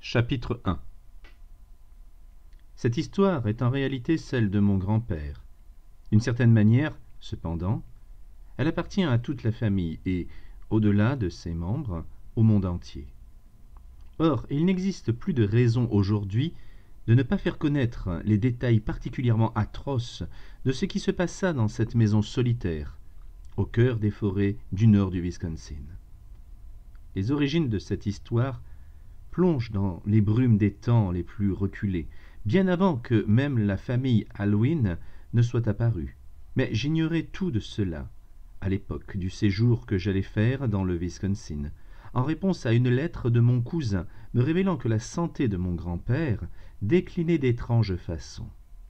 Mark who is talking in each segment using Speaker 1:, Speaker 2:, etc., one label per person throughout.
Speaker 1: Chapitre 1. Cette histoire est en réalité celle de mon grand-père. D'une certaine manière, cependant, elle appartient à toute la famille et, au-delà de ses membres, au monde entier. Or, il n'existe plus de raison aujourd'hui de ne pas faire connaître les détails particulièrement atroces de ce qui se passa dans cette maison solitaire, au cœur des forêts du nord du Wisconsin. Les origines de cette histoire plongent dans les brumes des temps les plus reculés, bien avant que même la famille Alwyn ne soit apparue. Mais j'ignorais tout de cela à l'époque du séjour que j'allais faire dans le Wisconsin, en réponse à une lettre de mon cousin me révélant que la santé de mon grand-père déclinait d'étranges façons.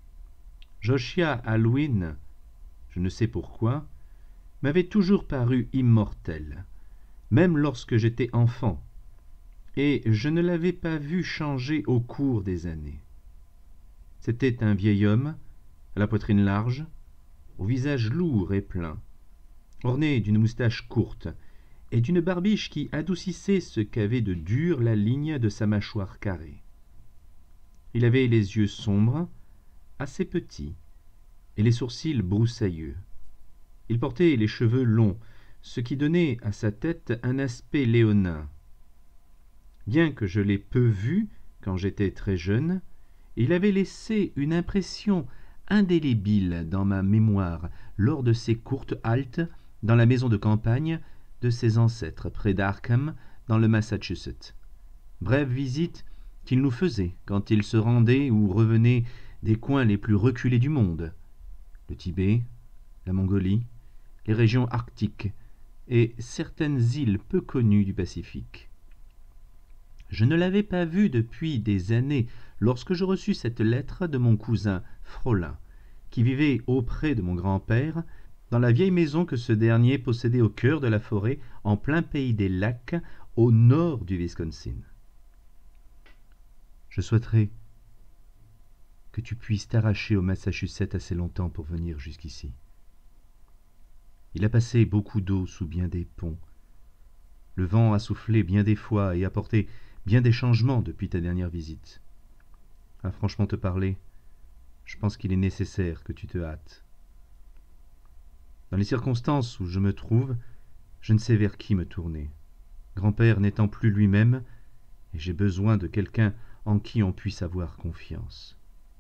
Speaker 1: Josiah Alwyn, je ne sais pourquoi, m'avait toujours paru immortel, même lorsque j'étais enfant, et je ne l'avais pas vu changer au cours des années. C'était un vieil homme, à la poitrine large, au visage lourd et plein, orné d'une moustache courte et d'une barbiche qui adoucissait ce qu'avait de dur la ligne de sa mâchoire carrée. Il avait les yeux sombres, assez petits, et les sourcils broussailleux. Il portait les cheveux longs, ce qui donnait à sa tête un aspect léonin. Bien que je l'ai peu vu quand j'étais très jeune, il avait laissé une impression indélébile dans ma mémoire lors de ses courtes haltes dans la maison de campagne de ses ancêtres près d'Arkham dans le Massachusetts. Brèves visites qu'il nous faisait quand il se rendait ou revenait des coins les plus reculés du monde, le Tibet, la Mongolie, les régions arctiques et certaines îles peu connues du Pacifique. Je ne l'avais pas vu depuis des années lorsque je reçus cette lettre de mon cousin Frolin, qui vivait auprès de mon grand-père dans la vieille maison que ce dernier possédait au cœur de la forêt, en plein pays des lacs, au nord du Wisconsin. Je souhaiterais que tu puisses t'arracher au Massachusetts assez longtemps pour venir jusqu'ici. Il a passé beaucoup d'eau sous bien des ponts. Le vent a soufflé bien des fois et apporté bien des changements depuis ta dernière visite. À franchement te parler, je pense qu'il est nécessaire que tu te hâtes. Dans les circonstances où je me trouve, je ne sais vers qui me tourner. Grand-père n'étant plus lui-même, et j'ai besoin de quelqu'un en qui on puisse avoir confiance.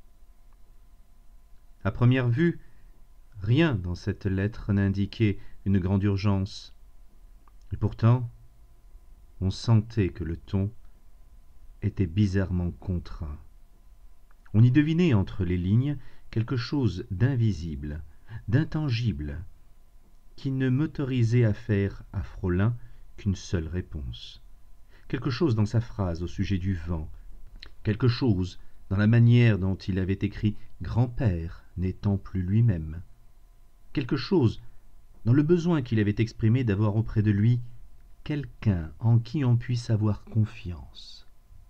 Speaker 1: À première vue, rien dans cette lettre n'indiquait une grande urgence. Et pourtant, on sentait que le ton était bizarrement contraint. On y devinait entre les lignes quelque chose d'invisible, d'intangible, qui ne m'autorisait à faire à Frolin qu'une seule réponse. Quelque chose dans sa phrase au sujet du vent, quelque chose dans la manière dont il avait écrit « grand-père » n'étant plus lui-même, quelque chose dans le besoin qu'il avait exprimé d'avoir auprès de lui quelqu'un en qui on puisse avoir confiance.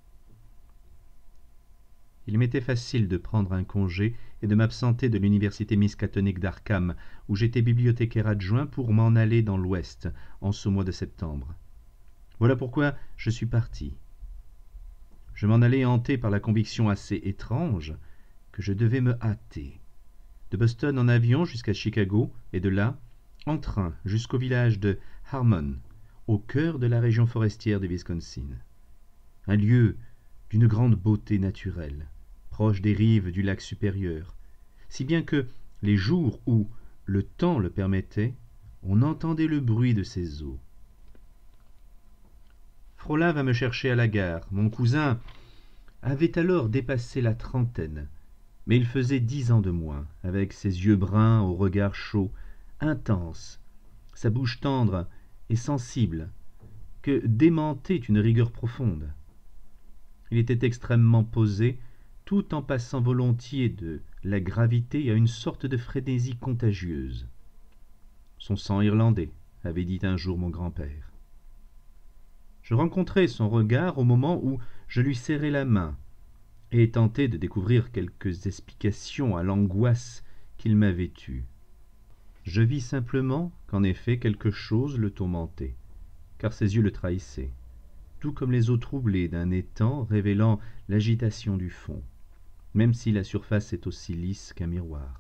Speaker 1: Il m'était facile de prendre un congé et de m'absenter de l'université miskatonique d'Arkham, où j'étais bibliothécaire adjoint, pour m'en aller dans l'Ouest en ce mois de septembre. Voilà pourquoi je suis parti. Je m'en allais hanté par la conviction assez étrange que je devais me hâter. De Boston en avion jusqu'à Chicago, et de là, en train jusqu'au village de Harmon, au cœur de la région forestière du Wisconsin. Un lieu d'une grande beauté naturelle, proche des rives du lac supérieur, si bien que, les jours où le temps le permettait, on entendait le bruit de ses eaux. Frolin va me chercher à la gare. Mon cousin avait alors dépassé la trentaine, mais il faisait 10 ans de moins, avec ses yeux bruns au regard chaud, intense, sa bouche tendre et sensible, que démentait une rigueur profonde. Il était extrêmement posé, tout en passant volontiers de la gravité à une sorte de frénésie contagieuse. Son sang irlandais, avait dit un jour mon grand-père. Je rencontrai son regard au moment où je lui serrai la main, et tentai de découvrir quelques explications à l'angoisse qu'il m'avait eue. Je vis simplement qu'en effet quelque chose le tourmentait, car ses yeux le trahissaient. tout comme les eaux troublées d'un étang révélant l'agitation du fond, même si la surface est aussi lisse qu'un miroir.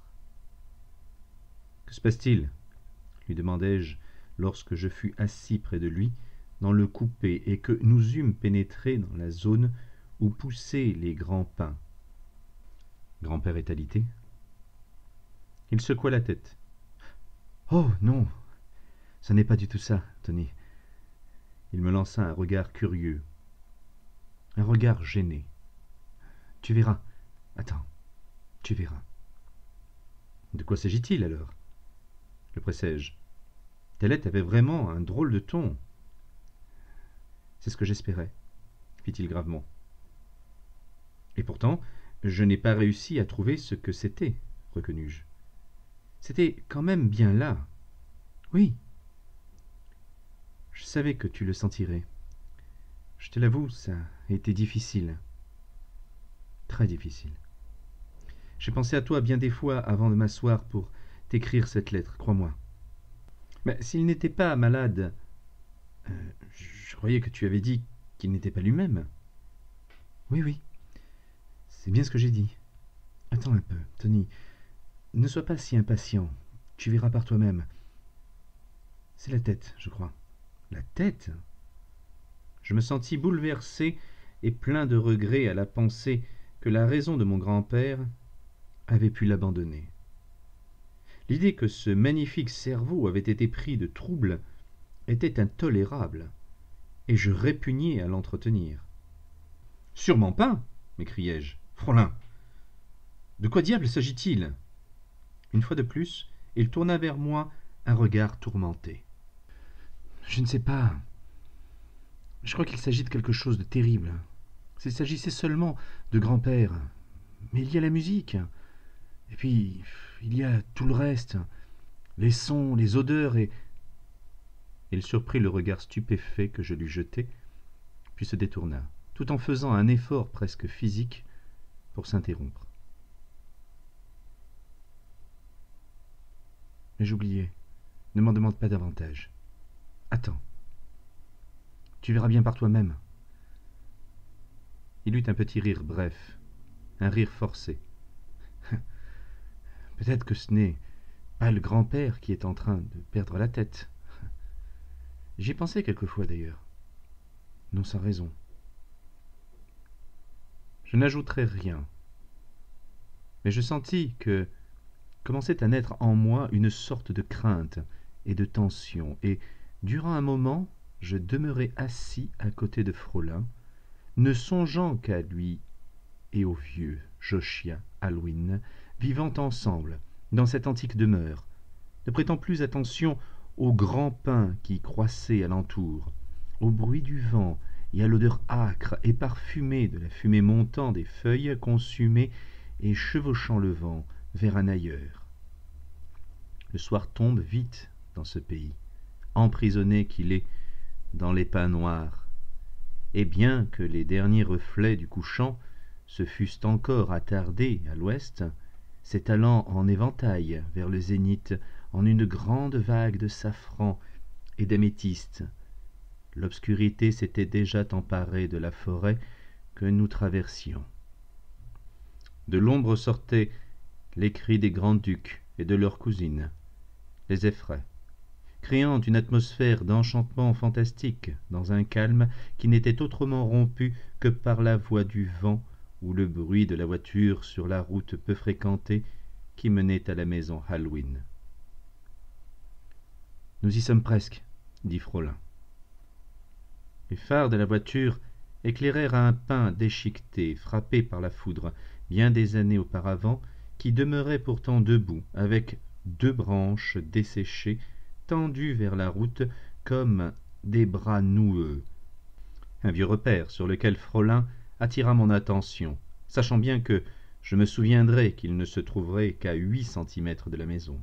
Speaker 1: « Que se passe-t-il » lui demandai-je lorsque je fus assis près de lui dans le coupé et que nous eûmes pénétré dans la zone où poussaient les grands pins. Grand-père est alité. Il secoua la tête. « Oh non, ce n'est pas du tout ça, Tony. » Il me lança un regard curieux, un regard gêné. « Tu verras. Attends, tu verras. » « De quoi s'agit-il alors » le pressai-je. Tellette avait vraiment un drôle de ton. « C'est ce que j'espérais, » fit-il gravement. « Et pourtant, je n'ai pas réussi à trouver ce que c'était, reconnus-je. C'était quand même bien là. Oui. Je savais que tu le sentirais. Je te l'avoue, ça a été difficile. Très difficile. J'ai pensé à toi bien des fois avant de m'asseoir pour t'écrire cette lettre, crois-moi. Mais s'il n'était pas malade, je croyais que tu avais dit qu'il n'était pas lui-même. Oui, oui, c'est bien ce que j'ai dit. Attends un peu, Tony. Ne sois pas si impatient. Tu verras par toi-même. C'est la tête, je crois. La tête ? Je me sentis bouleversé et plein de regret à la pensée que la raison de mon grand-père avait pu l'abandonner. L'idée que ce magnifique cerveau avait été pris de trouble était intolérable, et je répugnais à l'entretenir. « Sûrement pas !» m'écriai-je. « Frolin, de quoi diable s'agit-il » Une fois de plus, il tourna vers moi un regard tourmenté. « Je ne sais pas. Je crois qu'il s'agit de quelque chose de terrible. S'il s'agissait seulement de grand-père. Mais il y a la musique. Et puis, il y a tout le reste. Les sons, les odeurs et... » Il surprit le regard stupéfait que je lui jetai, puis se détourna, tout en faisant un effort presque physique pour s'interrompre. Mais j'oubliais. Ne m'en demande pas davantage. Attends. Tu verras bien par toi-même. Il eut un petit rire bref, un rire forcé. Peut-être que ce n'est pas le grand-père qui est en train de perdre la tête. J'y pensais quelquefois d'ailleurs. Non sans raison. Je n'ajouterai rien. Mais je sentis que commençait à naître en moi une sorte de crainte et de tension, et durant un moment, je demeurai assis à côté de Frolin, ne songeant qu'à lui et au vieux Josiah Alwyn, vivant ensemble dans cette antique demeure, ne prêtant plus attention aux grands pins qui croissaient alentour, au bruit du vent et à l'odeur âcre et parfumée de la fumée montant des feuilles consumées et chevauchant le vent vers un ailleurs. Le soir tombe vite dans ce pays, emprisonné qu'il est dans les pins noirs, et bien que les derniers reflets du couchant se fussent encore attardés à l'ouest, s'étalant en éventail vers le zénith en une grande vague de safran et d'améthyste, l'obscurité s'était déjà emparée de la forêt que nous traversions. De l'ombre sortaient les cris des grands-ducs et de leurs cousines, les effraie, créant une atmosphère d'enchantement fantastique dans un calme qui n'était autrement rompu que par la voix du vent ou le bruit de la voiture sur la route peu fréquentée qui menait à la maison Alwyn. « Nous y sommes presque, » dit Frolin. Les phares de la voiture éclairèrent un pin déchiqueté, frappé par la foudre, bien des années auparavant, qui demeurait pourtant debout, avec 2 branches desséchées, tendues vers la route comme des bras noueux. Un vieux repère sur lequel Frolin attira mon attention, sachant bien que je me souviendrais qu'il ne se trouverait qu'à 8 centimètres de la maison.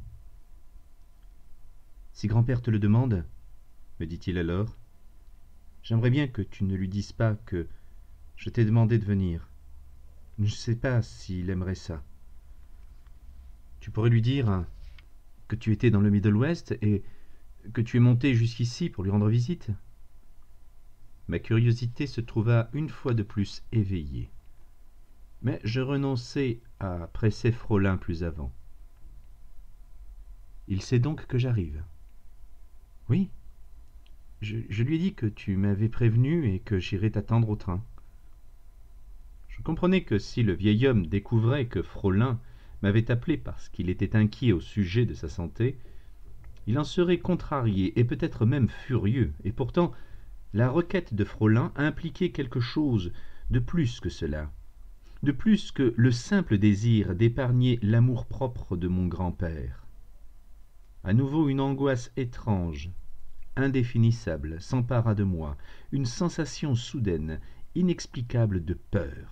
Speaker 1: « Si grand-père te le demande, me dit-il alors, j'aimerais bien que tu ne lui dises pas que je t'ai demandé de venir. Je ne sais pas s'il aimerait ça. Tu pourrais lui dire que tu étais dans le Middle West et que tu es monté jusqu'ici pour lui rendre visite. » Ma curiosité se trouva une fois de plus éveillée. Mais je renonçai à presser Frolin plus avant. « Il sait donc que j'arrive. »« Oui. Je lui ai dit que tu m'avais prévenu et que j'irais t'attendre au train. » Je comprenais que si le vieil homme découvrait que Frolin m'avait appelé parce qu'il était inquiet au sujet de sa santé, il en serait contrarié et peut-être même furieux, et pourtant la requête de Frolin impliquait quelque chose de plus que cela, de plus que le simple désir d'épargner l'amour-propre de mon grand-père. À nouveau une angoisse étrange, indéfinissable, s'empara de moi, une sensation soudaine, inexplicable de peur.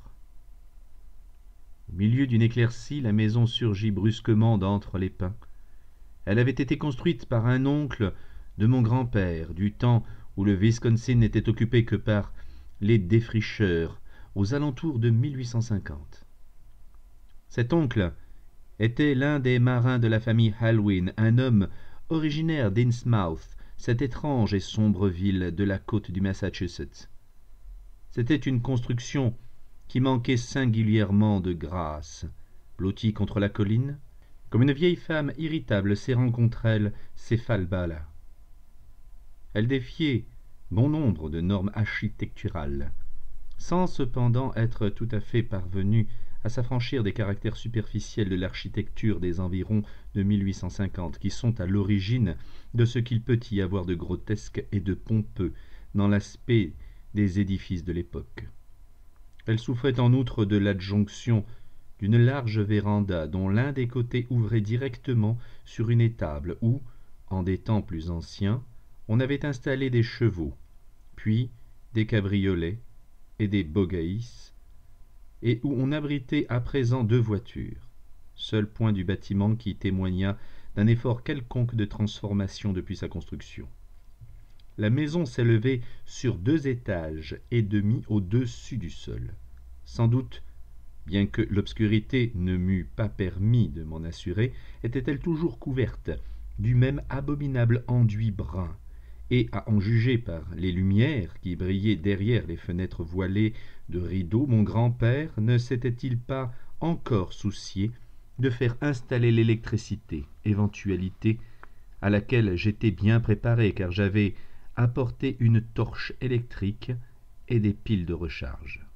Speaker 1: Au milieu d'une éclaircie, la maison surgit brusquement d'entre les pins. Elle avait été construite par un oncle de mon grand-père, du temps où le Wisconsin n'était occupé que par les défricheurs, aux alentours de 1850. Cet oncle était l'un des marins de la famille Halwyn, un homme originaire d'Innsmouth, cette étrange et sombre ville de la côte du Massachusetts. C'était une construction qui manquait singulièrement de grâce, blottie contre la colline, comme une vieille femme irritable serrant contre elle ses falbalas. Elle défiait bon nombre de normes architecturales, sans cependant être tout à fait parvenue à s'affranchir des caractères superficiels de l'architecture des environs de 1850, qui sont à l'origine de ce qu'il peut y avoir de grotesque et de pompeux dans l'aspect des édifices de l'époque. Elle souffrait en outre de l'adjonction d'une large véranda dont l'un des côtés ouvrait directement sur une étable où, en des temps plus anciens, on avait installé des chevaux, puis des cabriolets et des bogaïs, et où on abritait à présent 2 voitures, seul point du bâtiment qui témoignât d'un effort quelconque de transformation depuis sa construction. La maison s'élevait sur 2 étages et demi au-dessus du sol. Sans doute, bien que l'obscurité ne m'eût pas permis de m'en assurer, était-elle toujours couverte du même abominable enduit brun, et à en juger par les lumières qui brillaient derrière les fenêtres voilées de rideaux, mon grand-père ne s'était-il pas encore soucié de faire installer l'électricité, éventualité à laquelle j'étais bien préparé, car j'avais apporté une torche électrique et des piles de recharge.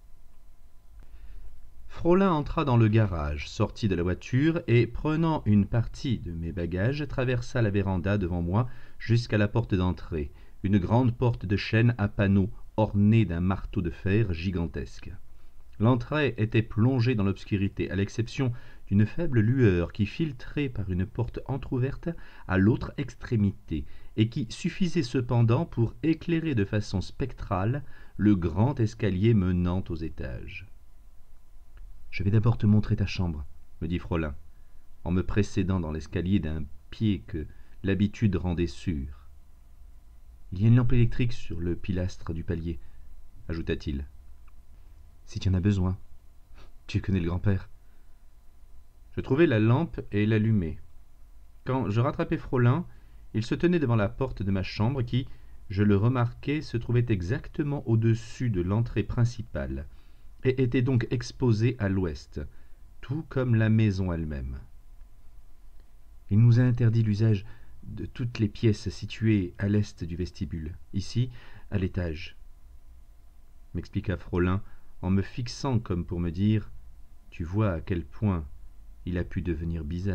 Speaker 1: Frolin entra dans le garage, sortit de la voiture et, prenant une partie de mes bagages, traversa la véranda devant moi jusqu'à la porte d'entrée, une grande porte de chêne à panneaux ornée d'un marteau de fer gigantesque. L'entrée était plongée dans l'obscurité, à l'exception d'une faible lueur qui filtrait par une porte entr'ouverte à l'autre extrémité, et qui suffisait cependant pour éclairer de façon spectrale le grand escalier menant aux étages. « Je vais d'abord te montrer ta chambre, » me dit Frolin, en me précédant dans l'escalier d'un pied que l'habitude rendait sûr. « Il y a une lampe électrique sur le pilastre du palier, » ajouta-t-il. « Si tu en as besoin. Tu connais le grand-père. » Je trouvai la lampe et l'allumai. Quand je rattrapai Frolin, il se tenait devant la porte de ma chambre qui, je le remarquai, se trouvait exactement au-dessus de l'entrée principale et était donc exposée à l'ouest, tout comme la maison elle-même. « Il nous a interdit l'usage de toutes les pièces situées à l'est du vestibule, ici, à l'étage, » m'expliqua Frolin en me fixant comme pour me dire « Tu vois à quel point il a pu devenir bizarre. »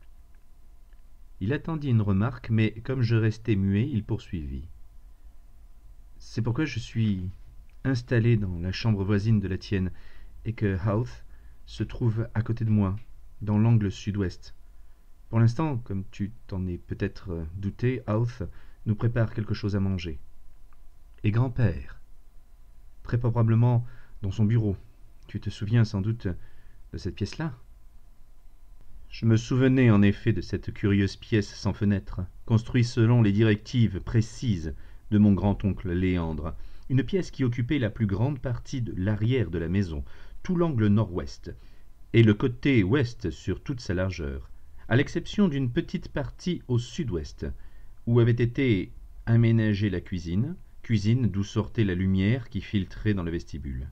Speaker 1: Il attendit une remarque, mais comme je restais muet, il poursuivit. « C'est pourquoi je suis installé dans la chambre voisine de la tienne, et que Howth se trouve à côté de moi, dans l'angle sud-ouest. Pour l'instant, comme tu t'en es peut-être douté, Howth nous prépare quelque chose à manger. Et grand-père, très probablement dans son bureau. Tu te souviens sans doute de cette pièce-là ? » Je me souvenais en effet de cette curieuse pièce sans fenêtre, construite selon les directives précises de mon grand-oncle Léandre, une pièce qui occupait la plus grande partie de l'arrière de la maison, tout l'angle nord-ouest, et le côté ouest sur toute sa largeur, à l'exception d'une petite partie au sud-ouest, où avait été aménagée la cuisine cuisine d'où sortait la lumière qui filtrait dans le vestibule.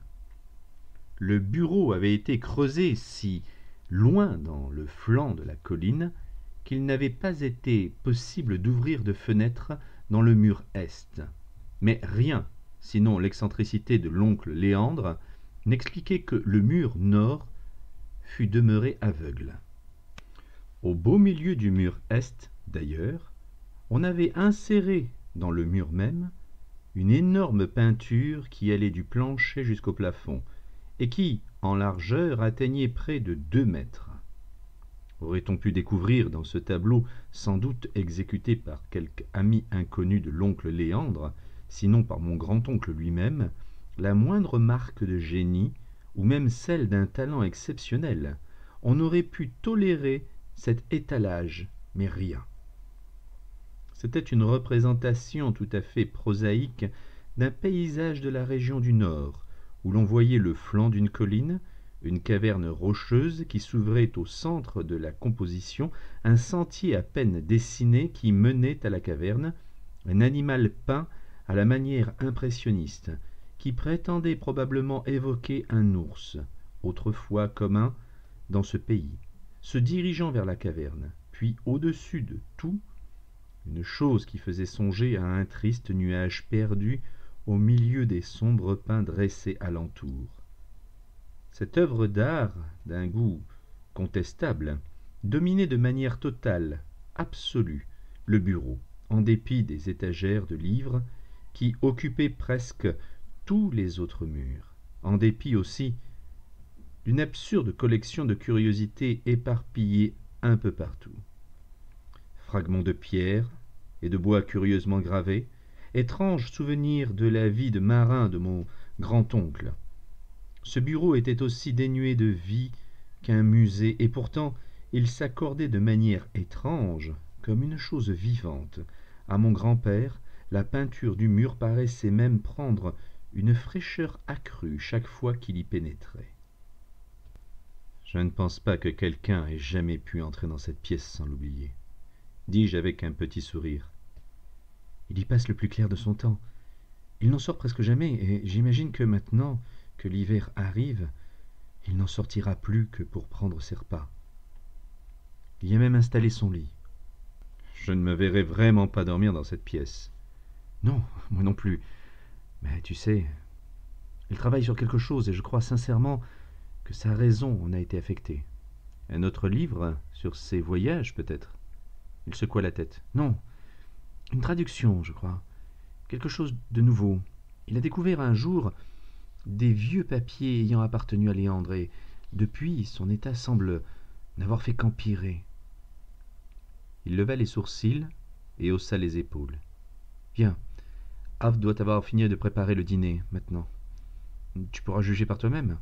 Speaker 1: Le bureau avait été creusé si loin dans le flanc de la colline qu'il n'avait pas été possible d'ouvrir de fenêtre dans le mur est. Mais rien, sinon l'excentricité de l'oncle Léandre, n'expliquait que le mur nord fût demeuré aveugle. Au beau milieu du mur est, d'ailleurs, on avait inséré dans le mur même une énorme peinture qui allait du plancher jusqu'au plafond, et qui, en largeur, atteignait près de 2 mètres. Aurait-on pu découvrir dans ce tableau, sans doute exécuté par quelque ami inconnu de l'oncle Léandre, sinon par mon grand-oncle lui-même, la moindre marque de génie, ou même celle d'un talent exceptionnel, on aurait pu tolérer cet étalage, mais rien. C'était une représentation tout à fait prosaïque d'un paysage de la région du Nord, où l'on voyait le flanc d'une colline, une caverne rocheuse qui s'ouvrait au centre de la composition, un sentier à peine dessiné qui menait à la caverne, un animal peint à la manière impressionniste, qui prétendait probablement évoquer un ours, autrefois commun dans ce pays, se dirigeant vers la caverne, puis au-dessus de tout, une chose qui faisait songer à un triste nuage perdu au milieu des sombres pins dressés alentour. Cette œuvre d'art, d'un goût contestable, dominait de manière totale, absolue, le bureau, en dépit des étagères de livres qui occupaient presque tous les autres murs, en dépit aussi d'une absurde collection de curiosités éparpillées un peu partout. Fragments de pierre et de bois curieusement gravés, étranges souvenirs de la vie de marin de mon grand-oncle. Ce bureau était aussi dénué de vie qu'un musée, et pourtant il s'accordait de manière étrange, comme une chose vivante. À mon grand-père, la peinture du mur paraissait même prendre une fraîcheur accrue chaque fois qu'il y pénétrait. Je ne pense pas que quelqu'un ait jamais pu entrer dans cette pièce sans l'oublier, dis-je avec un petit sourire. Il y passe le plus clair de son temps. Il n'en sort presque jamais, et j'imagine que maintenant que l'hiver arrive, il n'en sortira plus que pour prendre ses repas. Il y a même installé son lit. Je ne me verrai vraiment pas dormir dans cette pièce. Non, moi non plus. Mais tu sais, il travaille sur quelque chose, et je crois sincèrement que sa raison en a été affectée. Un autre livre sur ses voyages, peut-être. Il secoua la tête. Non, une traduction, je crois. Quelque chose de nouveau. Il a découvert un jour des vieux papiers ayant appartenu à Léandre, et depuis, son état semble n'avoir fait qu'empirer. Il leva les sourcils et haussa les épaules. Viens, Av doit avoir fini de préparer le dîner, maintenant. Tu pourras juger par toi-même.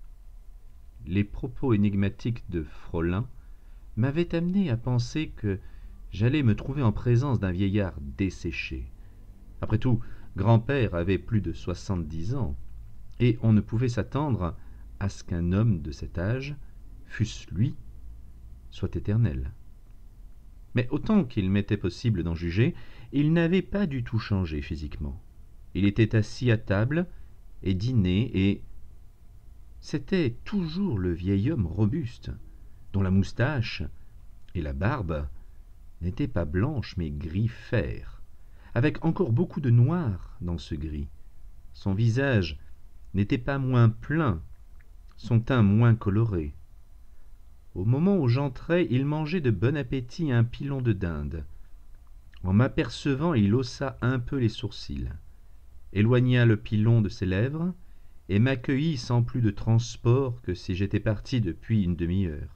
Speaker 1: Les propos énigmatiques de Frolin m'avaient amené à penser que j'allais me trouver en présence d'un vieillard desséché. Après tout, grand-père avait plus de 70 ans, et on ne pouvait s'attendre à ce qu'un homme de cet âge, fût-ce lui, soit éternel. Mais autant qu'il m'était possible d'en juger, il n'avait pas du tout changé physiquement. Il était assis à table et dînait, et c'était toujours le vieil homme robuste, dont la moustache et la barbe n'étaient pas blanches mais gris fer, avec encore beaucoup de noir dans ce gris. Son visage n'était pas moins plein, son teint moins coloré. Au moment où j'entrai, il mangeait de bon appétit un pilon de dinde. En m'apercevant, il haussa un peu les sourcils, éloigna le pilon de ses lèvres, et m'accueillit sans plus de transport que si j'étais parti depuis une demi-heure.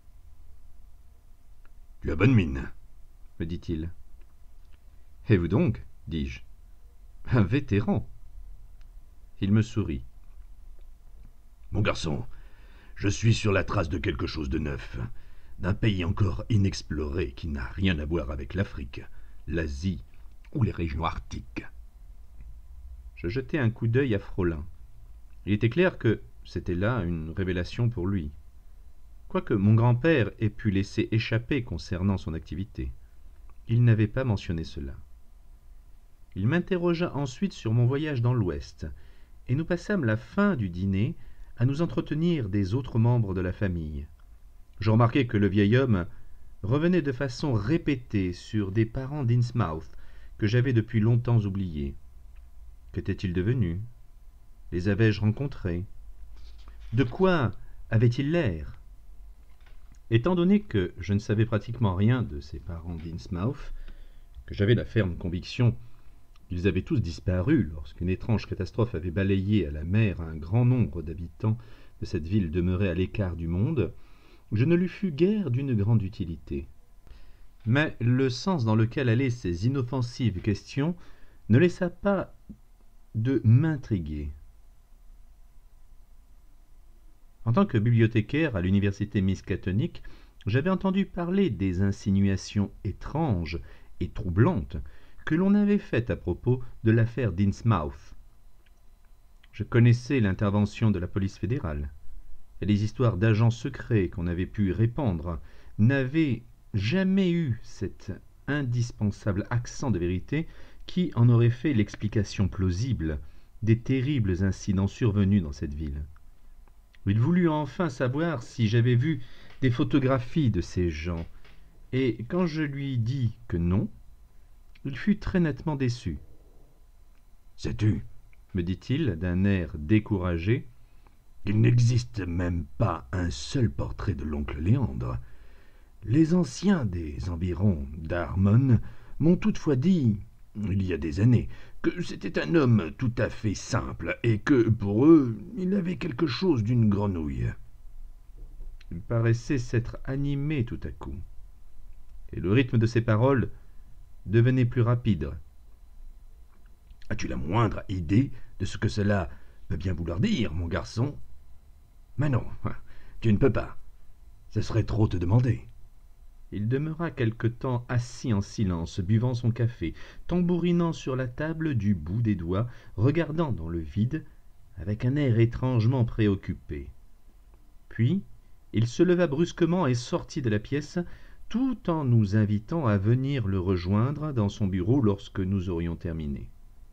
Speaker 1: « Tu as bonne mine, » me dit-il. « Et vous donc ?» dis-je. « Un vétéran. » Il me sourit. « Mon garçon, je suis sur la trace de quelque chose de neuf, d'un pays encore inexploré qui n'a rien à voir avec l'Afrique, l'Asie ou les régions arctiques. » Je jetai un coup d'œil à Frolin. Il était clair que c'était là une révélation pour lui, quoique mon grand-père ait pu laisser échapper concernant son activité. Il n'avait pas mentionné cela. Il m'interrogea ensuite sur mon voyage dans l'Ouest, et nous passâmes la fin du dîner à nous entretenir des autres membres de la famille. Je remarquai que le vieil homme revenait de façon répétée sur des parents d'Innsmouth que j'avais depuis longtemps oubliés. Qu'étaient-ils devenus? Les avais-je rencontrés? De quoi avaient-ils l'air? Étant donné que je ne savais pratiquement rien de ces parents d'Innsmouth, que j'avais la ferme conviction qu'ils avaient tous disparu lorsqu'une étrange catastrophe avait balayé à la mer un grand nombre d'habitants de cette ville demeurée à l'écart du monde, je ne lui fus guère d'une grande utilité. Mais le sens dans lequel allaient ces inoffensives questions ne laissa pas de m'intriguer. En tant que bibliothécaire à l'université Miskatonic, j'avais entendu parler des insinuations étranges et troublantes que l'on avait faites à propos de l'affaire d'Innsmouth. Je connaissais l'intervention de la police fédérale, et les histoires d'agents secrets qu'on avait pu répandre n'avaient jamais eu cet indispensable accent de vérité qui en aurait fait l'explication plausible des terribles incidents survenus dans cette ville. Il voulut enfin savoir si j'avais vu des photographies de ces gens, et quand je lui dis que non, il fut très nettement déçu. « Sais-tu, me dit-il d'un air découragé, il n'existe même pas un seul portrait de l'oncle Léandre. Les anciens des environs d'Harmon m'ont toutefois dit, il y a des années, que c'était un homme tout à fait simple et que, pour eux, il avait quelque chose d'une grenouille. » Il paraissait s'être animé tout à coup, et le rythme de ses paroles devenait plus rapide. « As-tu la moindre idée de ce que cela peut bien vouloir dire, mon garçon? Mais non, tu ne peux pas. Ce serait trop te demander. » Il demeura quelque temps assis en silence, buvant son café, tambourinant sur la table du bout des doigts, regardant dans le vide, avec un air étrangement préoccupé. Puis, il se leva brusquement et sortit de la pièce, tout en nous invitant à venir le rejoindre dans son bureau lorsque nous aurions terminé.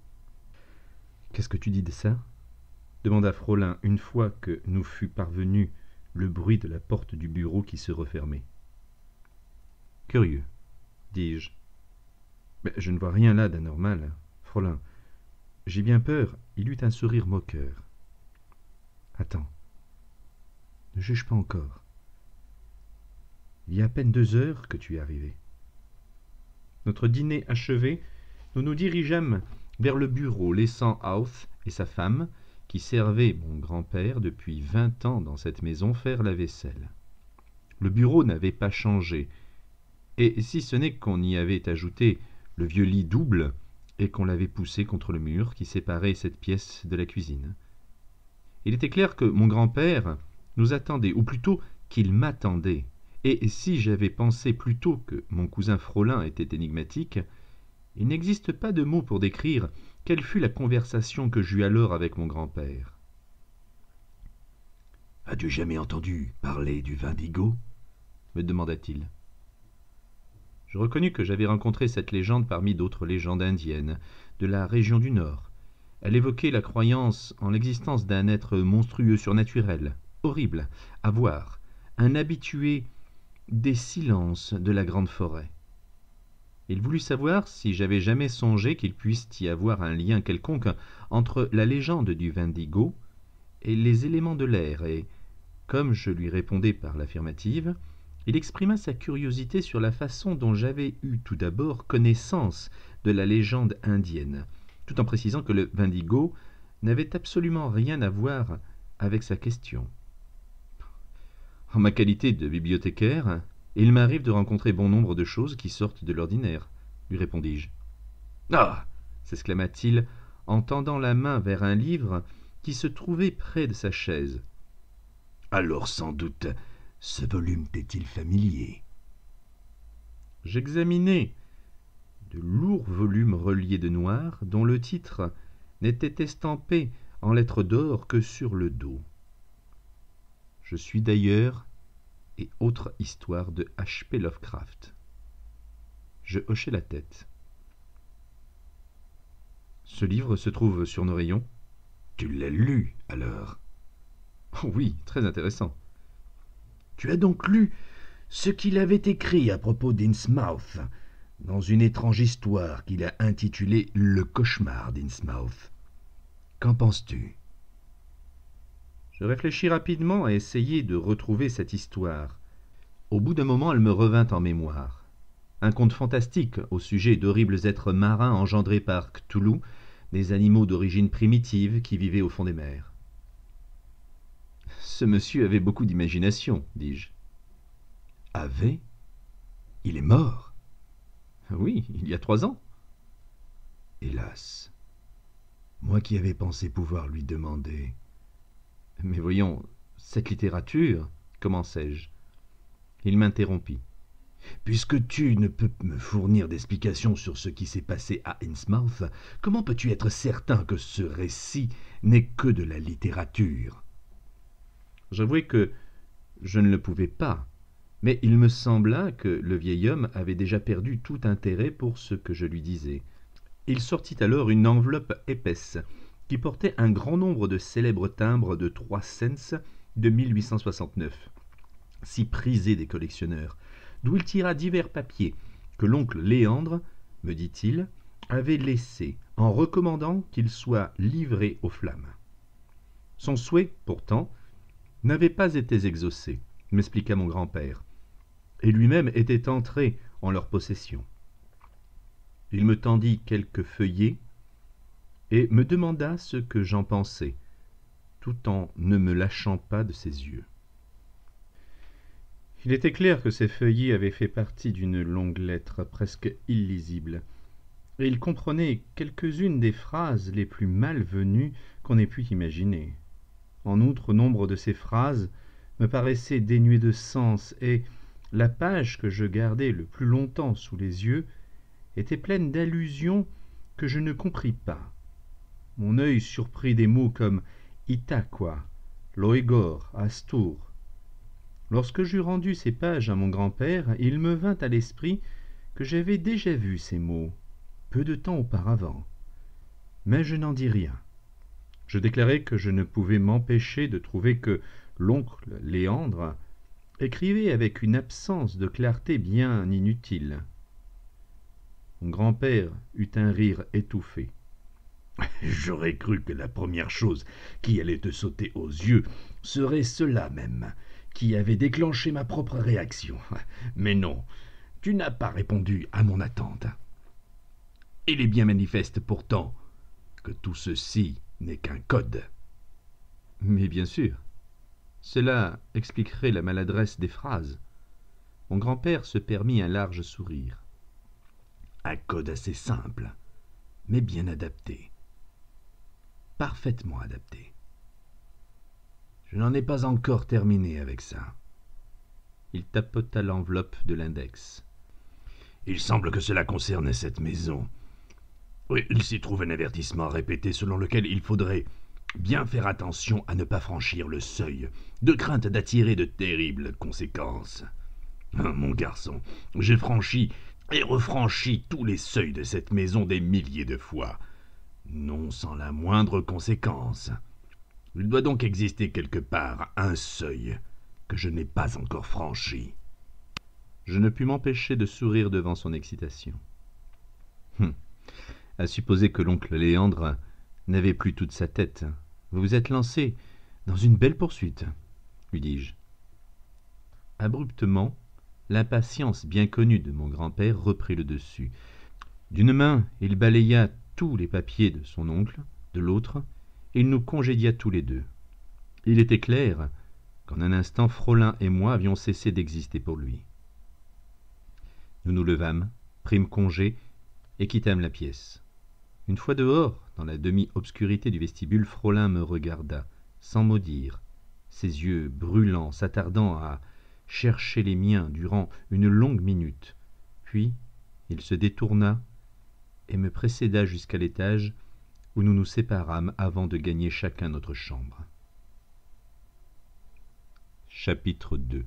Speaker 1: « Qu'est-ce que tu dis de ça ?» demanda Frolin une fois que nous fut parvenu le bruit de la porte du bureau qui se refermait. « Curieux, dis-je. Mais je ne vois rien là d'anormal, Frolin. J'ai bien peur. » Il eut un sourire moqueur. « Attends. Ne juge pas encore. Il y a à peine 2 heures que tu es arrivé. » Notre dîner achevé, nous nous dirigeâmes vers le bureau, laissant Houth et sa femme, qui servaient mon grand-père depuis 20 ans dans cette maison, faire la vaisselle. Le bureau n'avait pas changé, et si ce n'est qu'on y avait ajouté le vieux lit double et qu'on l'avait poussé contre le mur qui séparait cette pièce de la cuisine. Il était clair que mon grand-père nous attendait, ou plutôt qu'il m'attendait, et si j'avais pensé plutôt que mon cousin Frolin était énigmatique, il n'existe pas de mots pour décrire quelle fut la conversation que j'eus alors avec mon grand-père. « As-tu jamais entendu parler du Vindigo ?» me demanda-t-il. Je reconnus que j'avais rencontré cette légende parmi d'autres légendes indiennes de la région du Nord. Elle évoquait la croyance en l'existence d'un être monstrueux surnaturel, horrible à voir, un habitué des silences de la grande forêt. Il voulut savoir si j'avais jamais songé qu'il puisse y avoir un lien quelconque entre la légende du Vindigo et les éléments de l'air, et, comme je lui répondais par l'affirmative, il exprima sa curiosité sur la façon dont j'avais eu tout d'abord connaissance de la légende indienne, tout en précisant que le Vindigo n'avait absolument rien à voir avec sa question. En ma qualité de bibliothécaire, il m'arrive de rencontrer bon nombre de choses qui sortent de l'ordinaire, lui répondis-je. « Ah !» s'exclama-t-il en tendant la main vers un livre qui se trouvait près de sa chaise. « Alors sans doute, ce volume t'est-il familier ?» J'examinai de lourds volumes reliés de noir dont le titre n'était estampé en lettres d'or que sur le dos. Je suis d'ailleurs et autre histoire de H.P. Lovecraft. Je hochai la tête. Ce livre se trouve sur nos rayons?
Speaker 2: Tu l'as lu, alors?
Speaker 1: Oh oui, très intéressant.
Speaker 2: Tu as donc lu ce qu'il avait écrit à propos d'Innsmouth, dans une étrange histoire qu'il a intitulée Le cauchemar d'Innsmouth. Qu'en penses-tu?
Speaker 1: Je réfléchis rapidement à essayer de retrouver cette histoire. Au bout d'un moment, elle me revint en mémoire. Un conte fantastique au sujet d'horribles êtres marins engendrés par Cthulhu, des animaux d'origine primitive qui vivaient au fond des mers. Ce monsieur avait beaucoup d'imagination, dis-je.
Speaker 2: Avait? Il est mort?
Speaker 1: Oui, il y a 3 ans.
Speaker 2: Hélas. Moi qui avais pensé pouvoir lui demander.
Speaker 1: Mais voyons, cette littérature, commençai-je. Il m'interrompit.
Speaker 2: Puisque tu ne peux me fournir d'explications sur ce qui s'est passé à Innsmouth, comment peux-tu être certain que ce récit n'est que de la littérature?
Speaker 1: J'avouai que je ne le pouvais pas, mais il me sembla que le vieil homme avait déjà perdu tout intérêt pour ce que je lui disais. Il sortit alors une enveloppe épaisse qui portait un grand nombre de célèbres timbres de 3 cents de 1869, si prisés des collectionneurs, d'où il tira divers papiers que l'oncle Léandre, me dit-il, avait laissés en recommandant qu'ils soient livrés aux flammes. Son souhait, pourtant, n'avait pas été exaucé, m'expliqua mon grand-père, et lui-même était entré en leur possession. Il me tendit quelques feuillets et me demanda ce que j'en pensais, tout en ne me lâchant pas de ses yeux. Il était clair que ces feuillets avaient fait partie d'une longue lettre presque illisible, et il comprenait quelques-unes des phrases les plus malvenues qu'on ait pu imaginer. En outre, nombre de ces phrases me paraissaient dénuées de sens, et la page que je gardais le plus longtemps sous les yeux était pleine d'allusions que je ne compris pas. Mon œil surprit des mots comme Itaqua, Loigor, Astur. Lorsque j'eus rendu ces pages à mon grand-père, il me vint à l'esprit que j'avais déjà vu ces mots, peu de temps auparavant. Mais je n'en dis rien. Je déclarai que je ne pouvais m'empêcher de trouver que l'oncle Léandre écrivait avec une absence de clarté bien inutile. Mon grand-père eut un rire étouffé.
Speaker 2: J'aurais cru que la première chose qui allait te sauter aux yeux serait cela même, qui avait déclenché ma propre réaction. Mais non, tu n'as pas répondu à mon attente. Il est bien manifeste pourtant que tout ceci n'est qu'un code.
Speaker 1: Mais bien sûr, cela expliquerait la maladresse des phrases. Mon grand-père se permit un large sourire.
Speaker 2: Un code assez simple, mais bien adapté. Parfaitement adapté. Je n'en ai pas encore terminé avec ça.
Speaker 1: Il tapota l'enveloppe de l'index.
Speaker 2: Il semble que cela concerne cette maison. Oui, il s'y trouve un avertissement répété selon lequel il faudrait bien faire attention à ne pas franchir le seuil, de crainte d'attirer de terribles conséquences. Mon garçon, j'ai franchi et refranchi tous les seuils de cette maison des milliers de fois, non sans la moindre conséquence. Il doit donc exister quelque part un seuil que je n'ai pas encore franchi.
Speaker 1: Je ne pus m'empêcher de sourire devant son excitation. À supposer que l'oncle Léandre n'avait plus toute sa tête, vous vous êtes lancé dans une belle poursuite, lui dis-je. Abruptement, l'impatience bien connue de mon grand-père reprit le dessus. D'une main, il balaya tous les papiers de son oncle, de l'autre, il nous congédia tous les deux. Il était clair qu'en un instant, Frolin et moi avions cessé d'exister pour lui. Nous nous levâmes, prîmes congé et quittâmes la pièce. Une fois dehors, dans la demi-obscurité du vestibule, Frolin me regarda, sans mot dire, ses yeux brûlants s'attardant à chercher les miens durant une longue minute. Puis il se détourna et me précéda jusqu'à l'étage où nous nous séparâmes avant de gagner chacun notre chambre. Chapitre 2.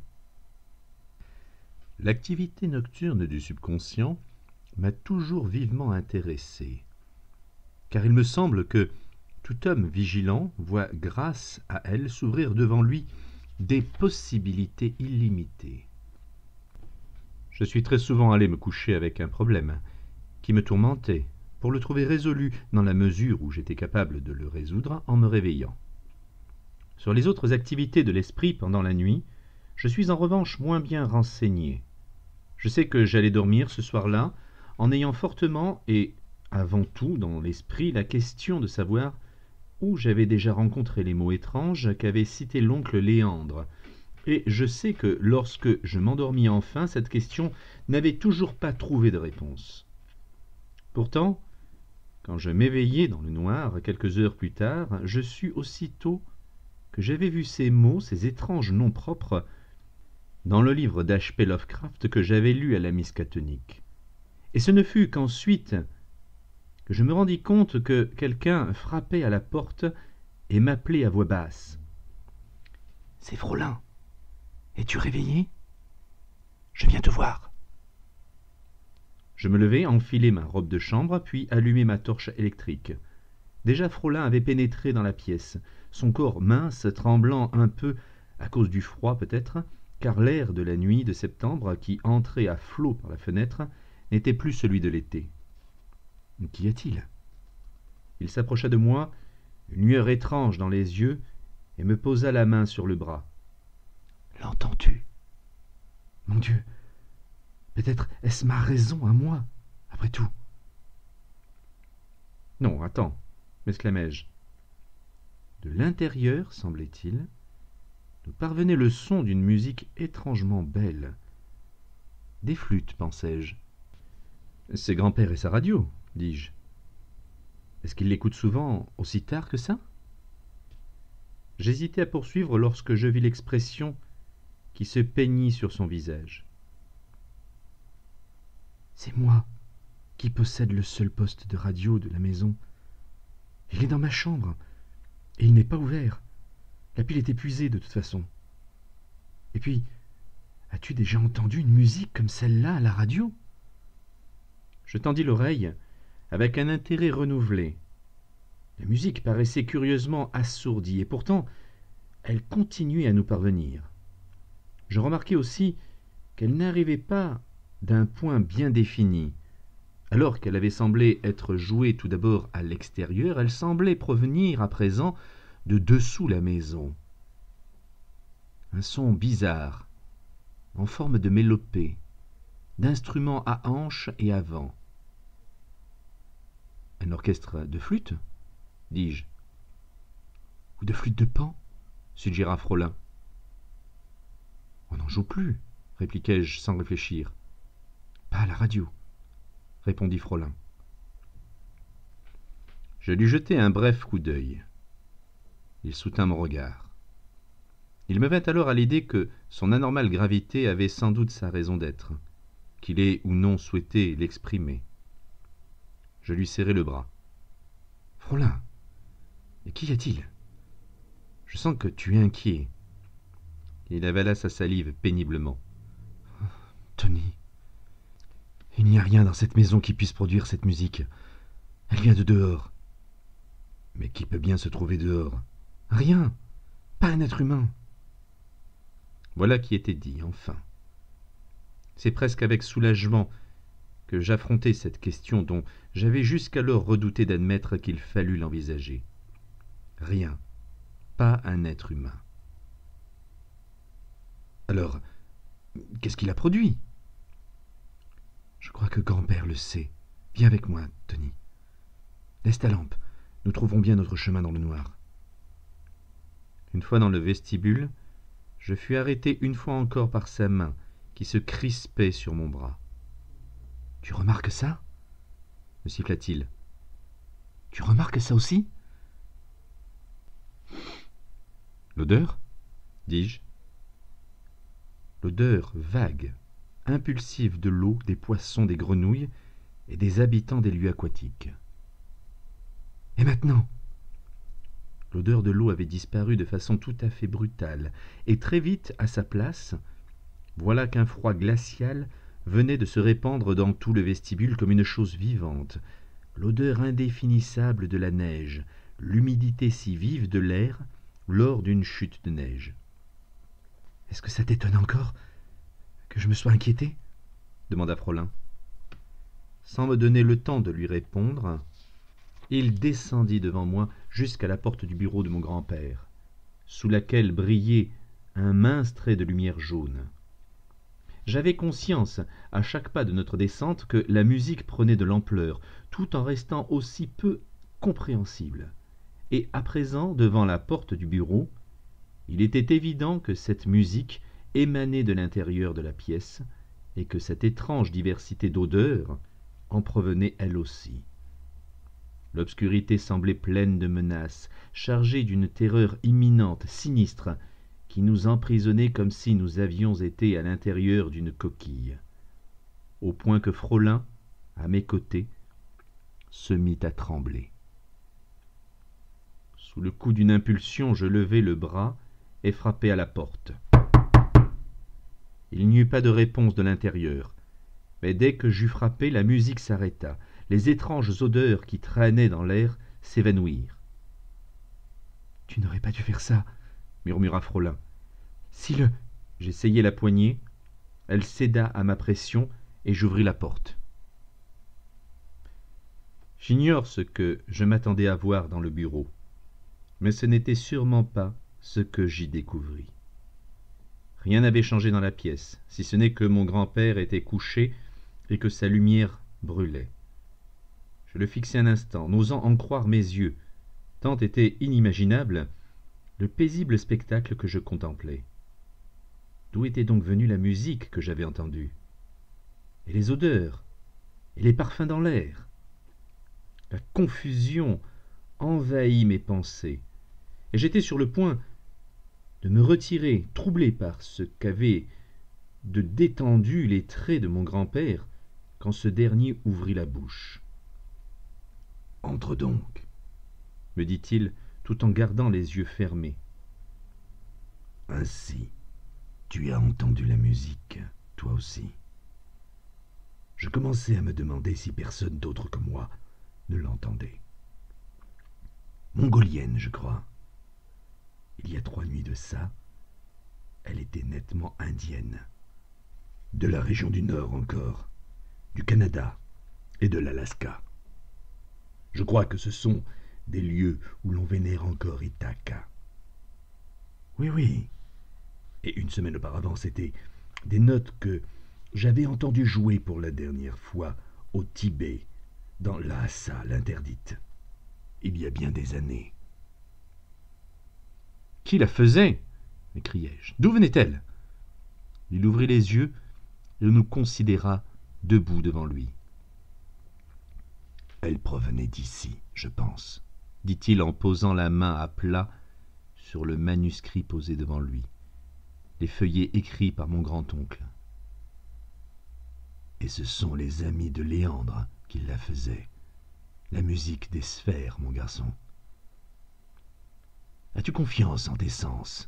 Speaker 1: L'activité nocturne du subconscient m'a toujours vivement intéressé, car il me semble que tout homme vigilant voit grâce à elle s'ouvrir devant lui des possibilités illimitées. Je suis très souvent allé me coucher avec un problème qui me tourmentait, pour le trouver résolu dans la mesure où j'étais capable de le résoudre en me réveillant. Sur les autres activités de l'esprit pendant la nuit, je suis en revanche moins bien renseigné. Je sais que j'allais dormir ce soir-là en ayant fortement et avant tout dans l'esprit la question de savoir où j'avais déjà rencontré les mots étranges qu'avait cités l'oncle Léandre, et je sais que lorsque je m'endormis enfin, cette question n'avait toujours pas trouvé de réponse. Pourtant, quand je m'éveillai dans le noir quelques heures plus tard, je sus aussitôt que j'avais vu ces mots, ces étranges noms propres, dans le livre d'H.P. Lovecraft que j'avais lu à la Miskatonic. Et ce ne fut qu'ensuite que je me rendis compte que quelqu'un frappait à la porte et m'appelait à voix basse. « C'est Frolin. Es-tu réveillé? Je viens te voir. » Je me levai, enfilai ma robe de chambre, puis allumai ma torche électrique. Déjà Frolin avait pénétré dans la pièce, son corps mince, tremblant un peu à cause du froid peut-être, car l'air de la nuit de septembre, qui entrait à flots par la fenêtre, n'était plus celui de l'été. Qu'y a-t-il? Il s'approcha de moi, une lueur étrange dans les yeux, et me posa la main sur le bras. « L'entends-tu? Mon Dieu, peut-être est-ce ma raison à moi, après tout. » « Non, attends, » m'exclamai-je. De l'intérieur, semblait-il, nous parvenait le son d'une musique étrangement belle. Des flûtes, pensai-je. « C'est grand-père et sa radio, » dis-je. « Est-ce qu'il l'écoute souvent aussi tard que ça ?» J'hésitai à poursuivre lorsque je vis l'expression qui se peignit sur son visage. « C'est moi qui possède le seul poste de radio de la maison. Il est dans ma chambre, et il n'est pas ouvert. La pile est épuisée de toute façon. Et puis, as-tu déjà entendu une musique comme celle-là à la radio ?» Je tendis l'oreille avec un intérêt renouvelé. La musique paraissait curieusement assourdie, et pourtant elle continuait à nous parvenir. Je remarquai aussi qu'elle n'arrivait pas d'un point bien défini. Alors qu'elle avait semblé être jouée tout d'abord à l'extérieur, elle semblait provenir à présent de dessous la maison. Un son bizarre, en forme de mélopée, d'instruments à hanches et à vent. « Un orchestre de flûte ?» dis-je. « Ou de flûte de Pan ?» suggéra Frolin. « On n'en joue plus, » répliquai-je sans réfléchir. « Pas à la radio, » répondit Frolin. Je lui jetai un bref coup d'œil. Il soutint mon regard. Il me vint alors à l'idée que son anormale gravité avait sans doute sa raison d'être, qu'il ait ou non souhaité l'exprimer. Je lui serrai le bras. « Frolin, et qu'y a-t-il? Je sens que tu es inquiet. » Il avala sa salive péniblement. « Tony, il n'y a rien dans cette maison qui puisse produire cette musique. Elle vient de dehors. » « Mais qui peut bien se trouver dehors? »« Rien, pas un être humain. » Voilà qui était dit, enfin. C'est presque avec soulagement que j'affrontai cette question dont j'avais jusqu'alors redouté d'admettre qu'il fallût l'envisager. Rien, pas un être humain. Alors, qu'est-ce qu'il a produit? Je crois que grand-père le sait. Viens avec moi, Tony. Laisse ta lampe, nous trouverons bien notre chemin dans le noir. Une fois dans le vestibule, je fus arrêté une fois encore par sa main, qui se crispait sur mon bras. « Tu remarques ça ?» me siffla-t-il. « Tu remarques ça aussi ?»« L'odeur ?» dis-je. L'odeur vague, impulsive de l'eau, des poissons, des grenouilles et des habitants des lieux aquatiques. « Et maintenant ?» L'odeur de l'eau avait disparu de façon tout à fait brutale, et très vite, à sa place, voilà qu'un froid glacial venait de se répandre dans tout le vestibule comme une chose vivante, l'odeur indéfinissable de la neige, l'humidité si vive de l'air lors d'une chute de neige. « Est-ce que ça t'étonne encore que je me sois inquiété ?» demanda Frolin. Sans me donner le temps de lui répondre, il descendit devant moi jusqu'à la porte du bureau de mon grand-père, sous laquelle brillait un mince trait de lumière jaune. J'avais conscience, à chaque pas de notre descente, que la musique prenait de l'ampleur, tout en restant aussi peu compréhensible. Et à présent, devant la porte du bureau, il était évident que cette musique émanait de l'intérieur de la pièce et que cette étrange diversité d'odeurs en provenait elle aussi. L'obscurité semblait pleine de menaces, chargée d'une terreur imminente, sinistre, qui nous emprisonnait comme si nous avions été à l'intérieur d'une coquille, au point que Frolin, à mes côtés, se mit à trembler. Sous le coup d'une impulsion, je levai le bras et frappai à la porte. Il n'y eut pas de réponse de l'intérieur, mais dès que j'eus frappé, la musique s'arrêta. Les étranges odeurs qui traînaient dans l'air s'évanouirent. « Tu n'aurais pas dû faire ça, » murmura Frolin. « Si le... » J'essayai la poignée, elle céda à ma pression et j'ouvris la porte. J'ignore ce que je m'attendais à voir dans le bureau, mais ce n'était sûrement pas ce que j'y découvris. Rien n'avait changé dans la pièce, si ce n'est que mon grand-père était couché et que sa lumière brûlait. Je le fixai un instant, n'osant en croire mes yeux, tant était inimaginable le paisible spectacle que je contemplais. D'où était donc venue la musique que j'avais entendue? Et les odeurs? Et les parfums dans l'air? La confusion envahit mes pensées, et j'étais sur le point de me retirer, troublé par ce qu'avaient de détendu les traits de mon grand-père, quand ce dernier ouvrit la bouche. « Entre donc, » me dit-il, tout en gardant les yeux fermés. « Ainsi, tu as entendu la musique, toi aussi. » Je commençais à me demander si personne d'autre que moi ne l'entendait. Mongolienne, je crois. Il y a 3 nuits de ça, elle était nettement indienne. De la région du Nord encore, du Canada et de l'Alaska. Je crois que ce sont des lieux où l'on vénère encore Ithaka. Oui, oui. Et une semaine auparavant, c'était des notes que j'avais entendues jouer pour la dernière fois au Tibet, dans Lhasa, l'interdite, il y a bien des années. « Qui la faisait » m'écriai-je. « D'où venait-elle » Il ouvrit les yeux et nous considéra debout devant lui. « Elle provenait d'ici, je pense, » dit-il en posant la main à plat sur le manuscrit posé devant lui, les feuillets écrits par mon grand-oncle. Et ce sont les amis de Léandre qui la faisaient. La musique des sphères, mon garçon. As-tu confiance en tes sens?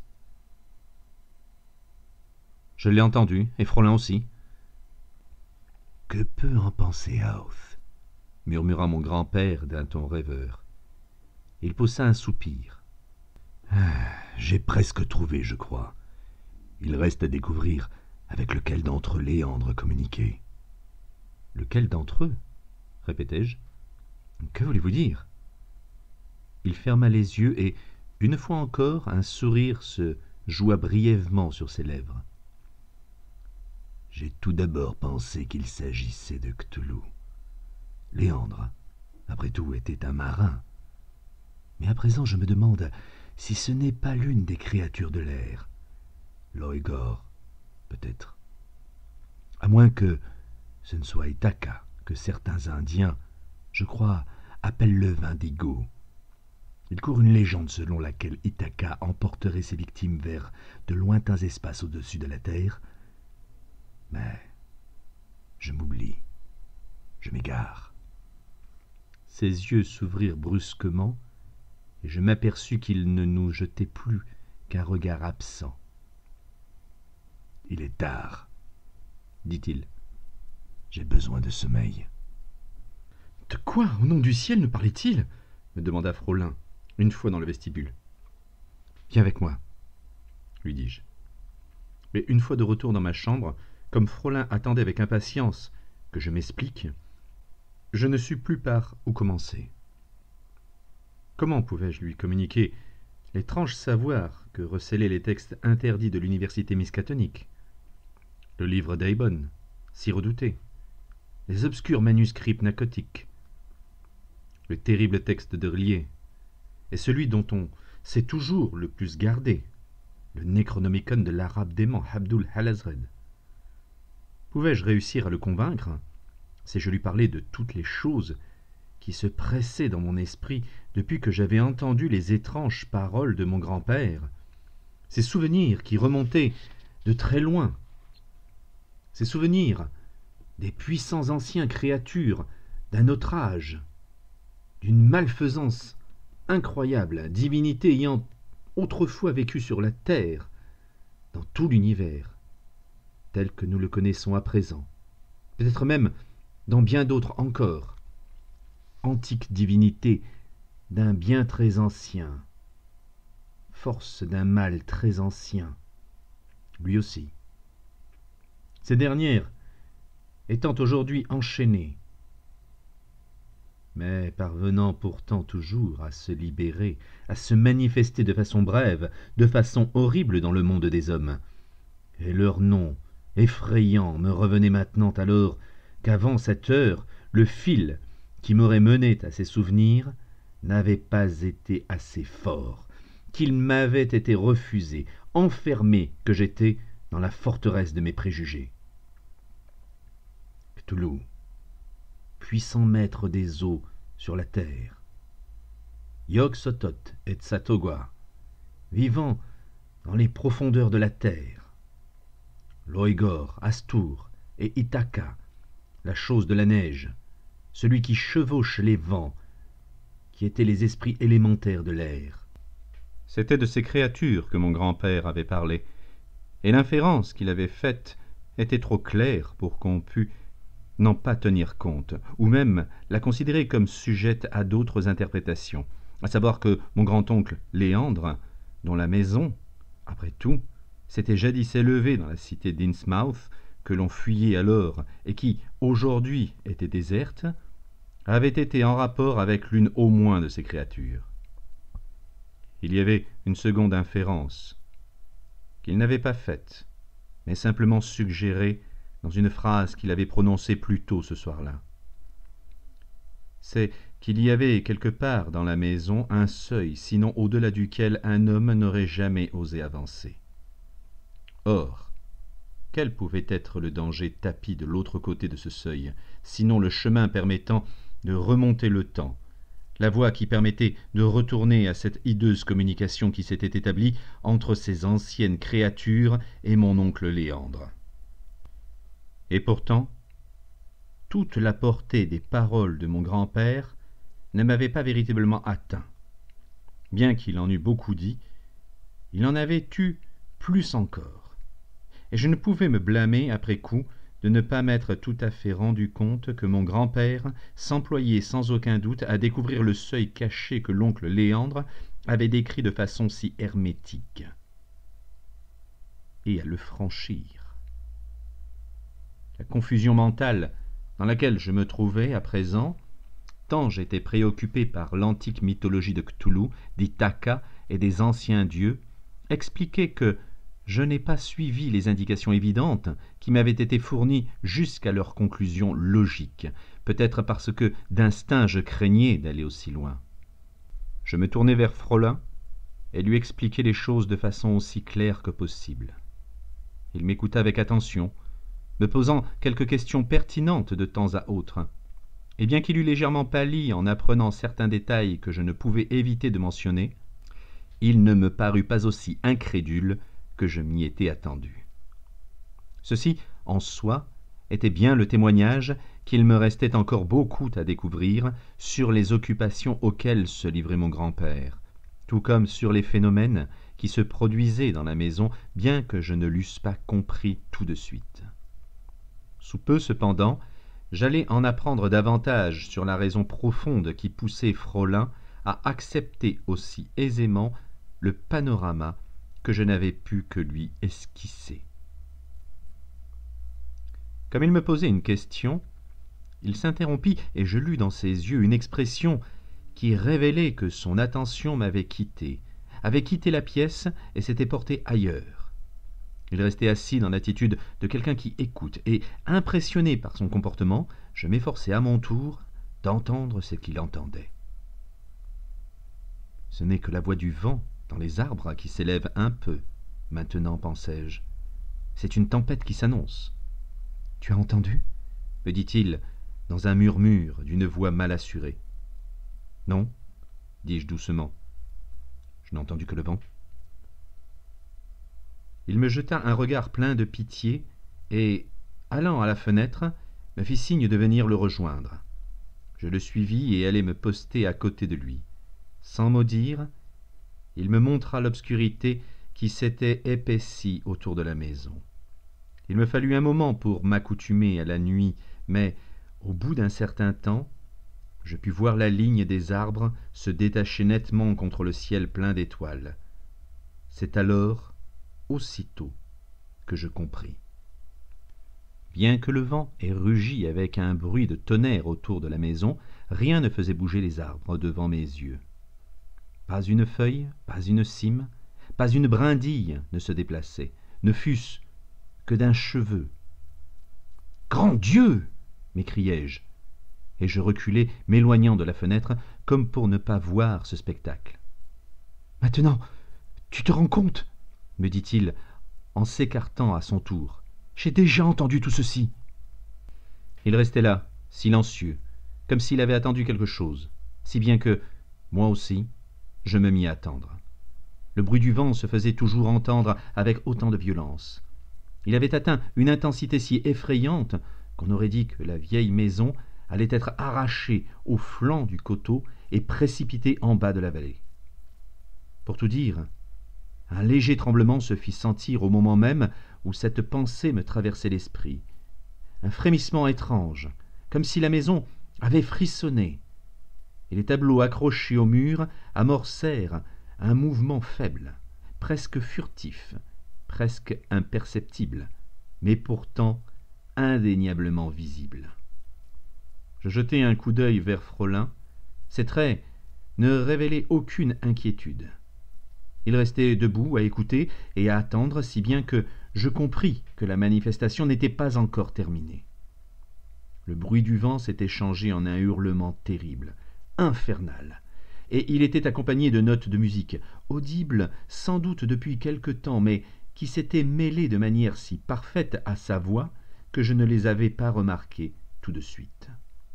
Speaker 1: Je l'ai entendu, et Frolin aussi. Que peut en penser Aoth? Murmura mon grand-père d'un ton rêveur. Il poussa un soupir. J'ai presque trouvé, je crois. Il reste à découvrir avec lequel d'entre eux Léandre communiquait. Lequel d'entre eux? Répétai-je. Que voulez-vous dire? Il ferma les yeux et, une fois encore, un sourire se joua brièvement sur ses lèvres. J'ai tout d'abord pensé qu'il s'agissait de Cthulhu. Léandre, après tout, était un marin. Mais à présent, je me demande si ce n'est pas l'une des créatures de l'air. Loegor, peut-être. À moins que ce ne soit Ithaka, que certains Indiens, je crois, appellent le Vindigo. Il court une légende selon laquelle Ithaka emporterait ses victimes vers de lointains espaces au-dessus de la terre. Mais je m'oublie, je m'égare. Ses yeux s'ouvrirent brusquement, et je m'aperçus qu'il ne nous jetait plus qu'un regard absent. « Il est tard, dit-il. J'ai besoin de sommeil. » De quoi, au nom du ciel, nous parlait-il? Me demanda Frolin, une fois dans le vestibule. Viens avec moi, lui dis-je. Mais une fois de retour dans ma chambre, comme Frolin attendait avec impatience que je m'explique, je ne sus plus par où commencer. Comment pouvais-je lui communiquer l'étrange savoir que recélaient les textes interdits de l'université miskatonique, le livre d'Eibon, si redouté, les obscurs manuscrits pnacotiques, le terrible texte de Rlier, et celui dont on s'est toujours le plus gardé, le Necronomicon de l'arabe dément Abdul Halazred. Pouvais-je réussir à le convaincre si je lui parlais de toutes les choses qui se pressaient dans mon esprit depuis que j'avais entendu les étranges paroles de mon grand-père, ces souvenirs qui remontaient de très loin, ces souvenirs des puissants anciens créatures d'un autre âge, d'une malfaisance incroyable, divinité ayant autrefois vécu sur la terre, dans tout l'univers, tel que nous le connaissons à présent, peut-être même dans bien d'autres encore, antique divinité d'un bien très ancien, force d'un mal très ancien, lui aussi. Ces dernières étant aujourd'hui enchaînées, mais parvenant pourtant toujours à se libérer, à se manifester de façon brève, de façon horrible dans le monde des hommes. Et leur nom, effrayant, me revenait maintenant alors qu'avant cette heure, le fil qui m'aurait mené à ces souvenirs n'avait pas été assez fort, qu'il m'avait été refusé, enfermé que j'étais dans la forteresse de mes préjugés. Cthulhu, puissant maître des eaux sur la terre, Yog-Sothoth et Tsathoggua, vivant dans les profondeurs de la terre, Loïgor, Astur et Ithaca, la chose de la neige, celui qui chevauche les vents, qui étaient les esprits élémentaires de l'air. C'était de ces créatures que mon grand-père avait parlé, et l'inférence qu'il avait faite était trop claire pour qu'on pût n'en pas tenir compte, ou même la considérer comme sujette à d'autres interprétations, à savoir que mon grand-oncle Léandre, dont la maison, après tout, s'était jadis élevée dans la cité d'Innsmouth, que l'on fuyait alors et qui, aujourd'hui, était déserte, avait été en rapport avec l'une au moins de ces créatures. Il y avait une seconde inférence, qu'il n'avait pas faite, mais simplement suggérée dans une phrase qu'il avait prononcée plus tôt ce soir-là. C'est qu'il y avait quelque part dans la maison un seuil, sinon au-delà duquel un homme n'aurait jamais osé avancer. Or, quel pouvait être le danger tapi de l'autre côté de ce seuil, sinon le chemin permettant de remonter le temps, la voie qui permettait de retourner à cette hideuse communication qui s'était établie entre ces anciennes créatures et mon oncle Léandre. Et pourtant, toute la portée des paroles de mon grand-père ne m'avait pas véritablement atteint. Bien qu'il en eût beaucoup dit, il en avait eu plus encore. Et je ne pouvais me blâmer après coup de ne pas m'être tout à fait rendu compte que mon grand-père s'employait sans aucun doute à découvrir le seuil caché que l'oncle Léandre avait décrit de façon si hermétique, et à le franchir. La confusion mentale dans laquelle je me trouvais à présent, tant j'étais préoccupé par l'antique mythologie de Cthulhu, d'Ithaca et des anciens dieux, expliquait que je n'ai pas suivi les indications évidentes qui m'avaient été fournies jusqu'à leur conclusion logique, peut-être parce que d'instinct je craignais d'aller aussi loin. Je me tournai vers Frolin et lui expliquai les choses de façon aussi claire que possible. Il m'écouta avec attention, me posant quelques questions pertinentes de temps à autre, et bien qu'il eût légèrement pâli en apprenant certains détails que je ne pouvais éviter de mentionner, il ne me parut pas aussi incrédule que je m'y étais attendu. Ceci, en soi, était bien le témoignage qu'il me restait encore beaucoup à découvrir sur les occupations auxquelles se livrait mon grand-père, tout comme sur les phénomènes qui se produisaient dans la maison, bien que je ne l'eusse pas compris tout de suite. Sous peu, cependant, j'allais en apprendre davantage sur la raison profonde qui poussait Frolin à accepter aussi aisément le panorama que je n'avais pu que lui esquisser. Comme il me posait une question, il s'interrompit et je lus dans ses yeux une expression qui révélait que son attention m'avait quitté la pièce et s'était porté ailleurs. Il restait assis dans l'attitude de quelqu'un qui écoute, et, impressionné par son comportement, je m'efforçai à mon tour d'entendre ce qu'il entendait. Ce n'est que la voix du vent dans les arbres qui s'élève un peu, maintenant, pensai-je. C'est une tempête qui s'annonce. « Tu as entendu ?» me dit-il, dans un murmure d'une voix mal assurée. « Non, » dis-je doucement. « Je n'ai entendu que le vent. » Il me jeta un regard plein de pitié et, allant à la fenêtre, me fit signe de venir le rejoindre. Je le suivis et allai me poster à côté de lui. Sans mot dire, il me montra l'obscurité qui s'était épaissie autour de la maison. Il me fallut un moment pour m'accoutumer à la nuit, mais, au bout d'un certain temps, je pus voir la ligne des arbres se détacher nettement contre le ciel plein d'étoiles. C'est alors, aussitôt, que je compris. Bien que le vent ait rugi avec un bruit de tonnerre autour de la maison, rien ne faisait bouger les arbres devant mes yeux. Pas une feuille, pas une cime, pas une brindille ne se déplaçait, ne fût-ce que d'un cheveu. « Grand Dieu !» m'écriai-je, et je reculai, m'éloignant de la fenêtre, comme pour ne pas voir ce spectacle. « Maintenant, tu te rends compte ?» me dit-il, en s'écartant à son tour. « J'ai déjà entendu tout ceci. » Il restait là, silencieux, comme s'il avait attendu quelque chose, si bien que, moi aussi, je me mis à attendre. Le bruit du vent se faisait toujours entendre avec autant de violence. Il avait atteint une intensité si effrayante qu'on aurait dit que la vieille maison allait être arrachée au flanc du coteau et précipitée en bas de la vallée. Pour tout dire, un léger tremblement se fit sentir au moment même où cette pensée me traversait l'esprit. Un frémissement étrange, comme si la maison avait frissonné, et les tableaux accrochés au mur amorcèrent un mouvement faible, presque furtif, presque imperceptible, mais pourtant indéniablement visible. Je jetai un coup d'œil vers Frolin. Ses traits ne révélaient aucune inquiétude. Il restait debout à écouter et à attendre, si bien que je compris que la manifestation n'était pas encore terminée. Le bruit du vent s'était changé en un hurlement terrible, infernal, et il était accompagné de notes de musique, audibles sans doute depuis quelque temps, mais qui s'étaient mêlées de manière si parfaite à sa voix que je ne les avais pas remarquées tout de suite.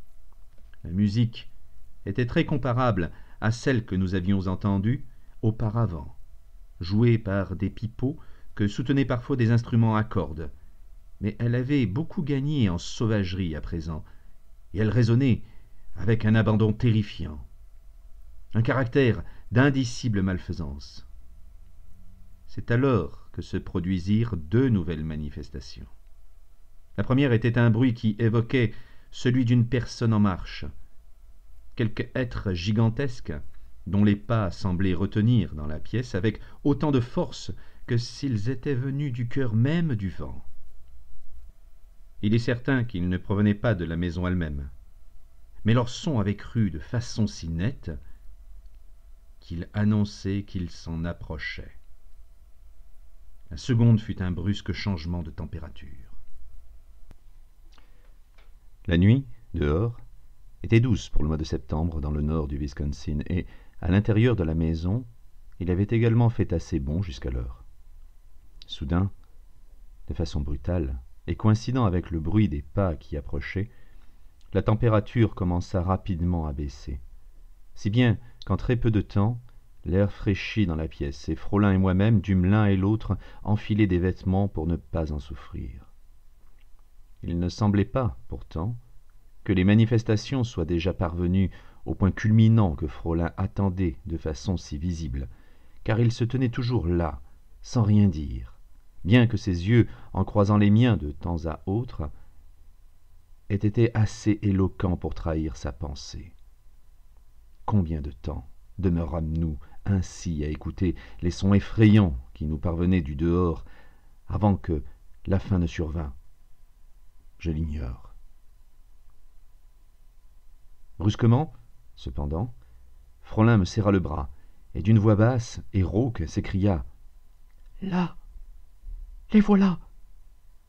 Speaker 1: La musique était très comparable à celle que nous avions entendue auparavant, jouée par des pipeaux que soutenaient parfois des instruments à cordes, mais elle avait beaucoup gagné en sauvagerie à présent, et elle résonnait avec un abandon terrifiant, un caractère d'indicible malfaisance. C'est alors que se produisirent deux nouvelles manifestations. La première était un bruit qui évoquait celui d'une personne en marche, quelque être gigantesque dont les pas semblaient retenir dans la pièce avec autant de force que s'ils étaient venus du cœur même du vent. Il est certain qu'ils ne provenaient pas de la maison elle-même, mais leur son avait cru de façon si nette qu'il annonçait qu'ils s'en approchaient. La seconde fut un brusque changement de température. La nuit, dehors, était douce pour le mois de septembre dans le nord du Wisconsin, et à l'intérieur de la maison, il avait également fait assez bon jusqu'alors. Soudain, de façon brutale, et coïncidant avec le bruit des pas qui approchaient, la température commença rapidement à baisser, si bien qu'en très peu de temps, l'air fraîchit dans la pièce, et Frolin et moi-même dûmes l'un et l'autre enfiler des vêtements pour ne pas en souffrir. Il ne semblait pas, pourtant, que les manifestations soient déjà parvenues au point culminant que Frolin attendait de façon si visible, car il se tenait toujours là, sans rien dire, bien que ses yeux, en croisant les miens de temps à autre, ait été assez éloquent pour trahir sa pensée. Combien de temps demeurâmes-nous ainsi à écouter les sons effrayants qui nous parvenaient du dehors avant que la fin ne survînt? Je l'ignore. Brusquement, cependant, Frolin me serra le bras et d'une voix basse et rauque s'écria « Là, les voilà! Écoute !»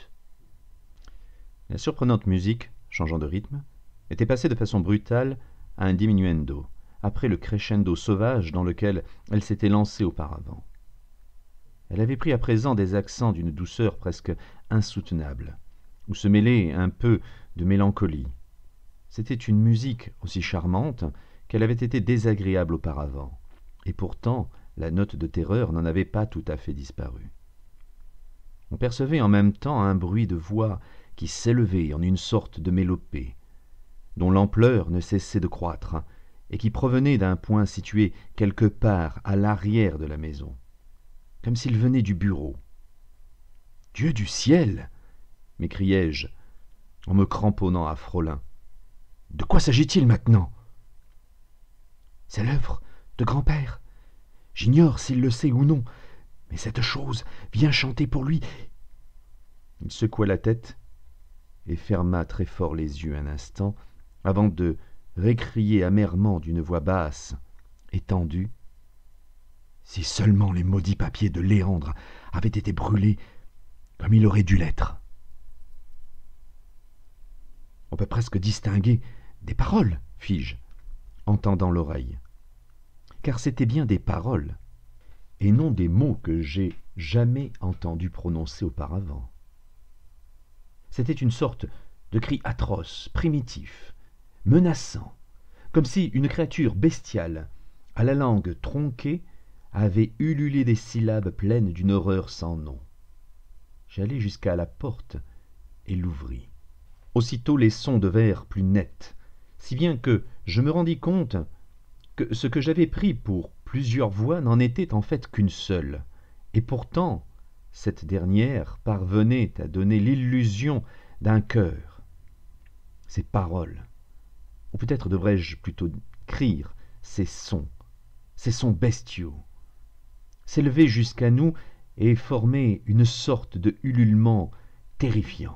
Speaker 1: La surprenante musique, changeant de rythme, était passée de façon brutale à un diminuendo, après le crescendo sauvage dans lequel elle s'était lancée auparavant. Elle avait pris à présent des accents d'une douceur presque insoutenable, où se mêlait un peu de mélancolie. C'était une musique aussi charmante qu'elle avait été désagréable auparavant, et pourtant la note de terreur n'en avait pas tout à fait disparu. On percevait en même temps un bruit de voix qui s'élevait en une sorte de mélopée, dont l'ampleur ne cessait de croître, et qui provenait d'un point situé quelque part à l'arrière de la maison, comme s'il venait du bureau. « Dieu du ciel !» m'écriai-je, en me cramponnant à Frolin. « De quoi s'agit-il maintenant ?»« C'est l'œuvre de grand-père. J'ignore s'il le sait ou non, mais cette chose vient chanter pour lui. » Il secoua la tête et ferma très fort les yeux un instant, avant de récrier amèrement d'une voix basse et tendue: « Si seulement les maudits papiers de Léandre avaient été brûlés comme il aurait dû l'être. » On peut presque distinguer des paroles, fis-je, en tendant l'oreille. Car c'étaient bien des paroles, et non des mots que j'ai jamais entendu prononcer auparavant. C'était une sorte de cri atroce, primitif, menaçant, comme si une créature bestiale, à la langue tronquée, avait ululé des syllabes pleines d'une horreur sans nom. J'allai jusqu'à la porte et l'ouvris. Aussitôt les sons devinrent plus nets, si bien que je me rendis compte que ce que j'avais pris pour plusieurs voix n'en était en fait qu'une seule, et pourtant cette dernière parvenait à donner l'illusion d'un cœur. Ces paroles, ou peut-être devrais-je plutôt crier ces sons bestiaux, s'élevaient jusqu'à nous et formaient une sorte de ululement terrifiant.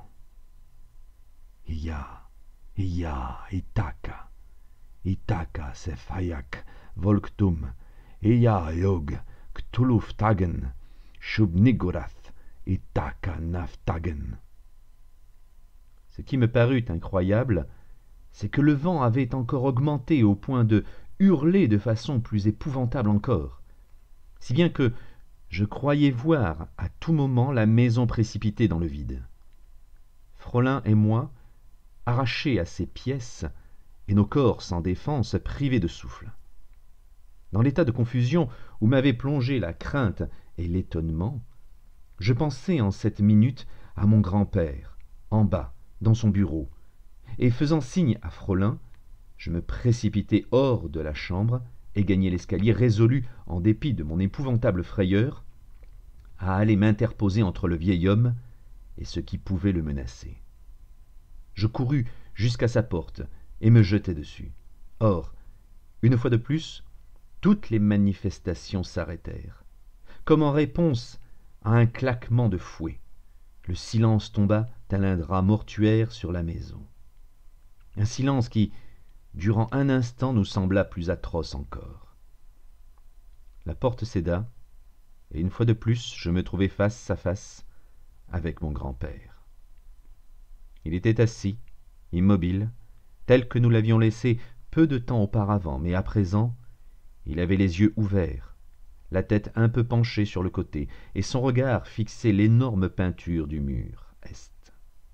Speaker 1: Ia, itaka, sefayak, volktum, ia yog, ktuluf tagen, shubnigorath, itaka naftagen. Ce qui me parut incroyable, c'est que le vent avait encore augmenté au point de hurler de façon plus épouvantable encore, si bien que je croyais voir à tout moment la maison précipitée dans le vide. Frolin et moi, arrachés à ces pièces, et nos corps sans défense, privés de souffle. Dans l'état de confusion où m'avaient plongé la crainte et l'étonnement, je pensai en cette minute à mon grand-père, en bas, dans son bureau, et faisant signe à Frolin, je me précipitai hors de la chambre et gagnai l'escalier, résolu, en dépit de mon épouvantable frayeur, à aller m'interposer entre le vieil homme et ce qui pouvait le menacer. Je courus jusqu'à sa porte et me jetai dessus. Or, une fois de plus, toutes les manifestations s'arrêtèrent. Comme en réponse à un claquement de fouet, le silence tomba tel un drap mortuaire sur la maison. Un silence qui, durant un instant, nous sembla plus atroce encore. La porte céda, et une fois de plus, je me trouvai face à face avec mon grand-père. Il était assis, immobile, tel que nous l'avions laissé peu de temps auparavant, mais à présent, il avait les yeux ouverts, la tête un peu penchée sur le côté, et son regard fixait l'énorme peinture du mur est.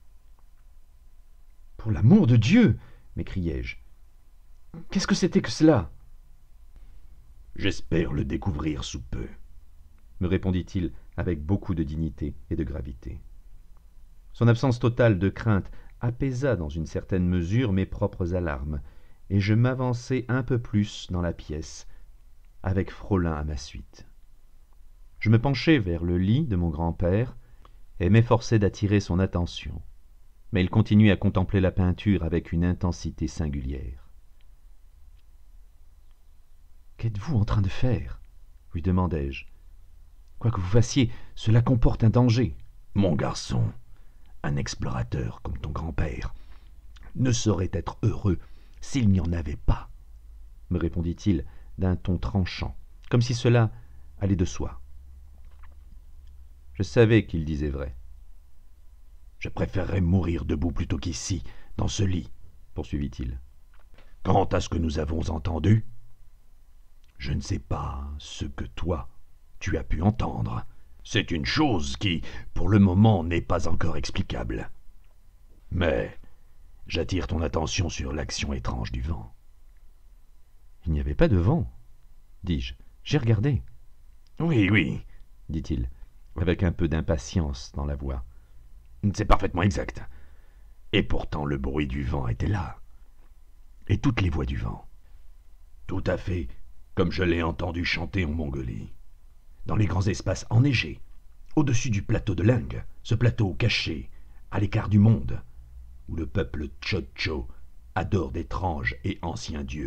Speaker 1: « Pour l'amour de Dieu !» m'écriai-je. « Qu'est-ce que c'était que cela ?»«
Speaker 2: J'espère le découvrir sous peu, »
Speaker 1: me répondit-il avec beaucoup de dignité et de gravité. Son absence totale de crainte apaisa dans une certaine mesure mes propres alarmes, et je m'avançai un peu plus dans la pièce, avec Frolin à ma suite. Je me penchai vers le lit de mon grand-père et m'efforçai d'attirer son attention. mais il continuait à contempler la peinture avec une intensité singulière. « Qu'êtes-vous en train de faire » lui demandai-je. « Quoi que vous fassiez, cela comporte un danger. »
Speaker 2: « Mon garçon, un explorateur comme ton grand-père ne saurait être heureux s'il n'y en avait pas, »
Speaker 1: me répondit-il d'un ton tranchant, comme si cela allait de soi. Je savais qu'il disait vrai.
Speaker 2: « Je préférerais mourir debout plutôt qu'ici, dans ce lit, » poursuivit-il. « Quant à ce que nous avons entendu, je ne sais pas ce que toi, tu as pu entendre. C'est une chose qui, pour le moment, n'est pas encore explicable. Mais j'attire ton attention sur l'action étrange du vent. »
Speaker 1: « Il n'y avait pas de vent, dis-je. J'ai regardé. »«
Speaker 2: Oui, oui,
Speaker 1: dit-il, avec un peu d'impatience dans la voix. »«
Speaker 2: C'est parfaitement exact. Et pourtant le bruit du vent était là. Et toutes les voix du vent. Tout à fait comme je l'ai entendu chanter en Mongolie. Dans les grands espaces enneigés, au-dessus du plateau de Lung, ce plateau caché, à l'écart du monde, où le peuple Tchotcho adore d'étranges et anciens dieux. »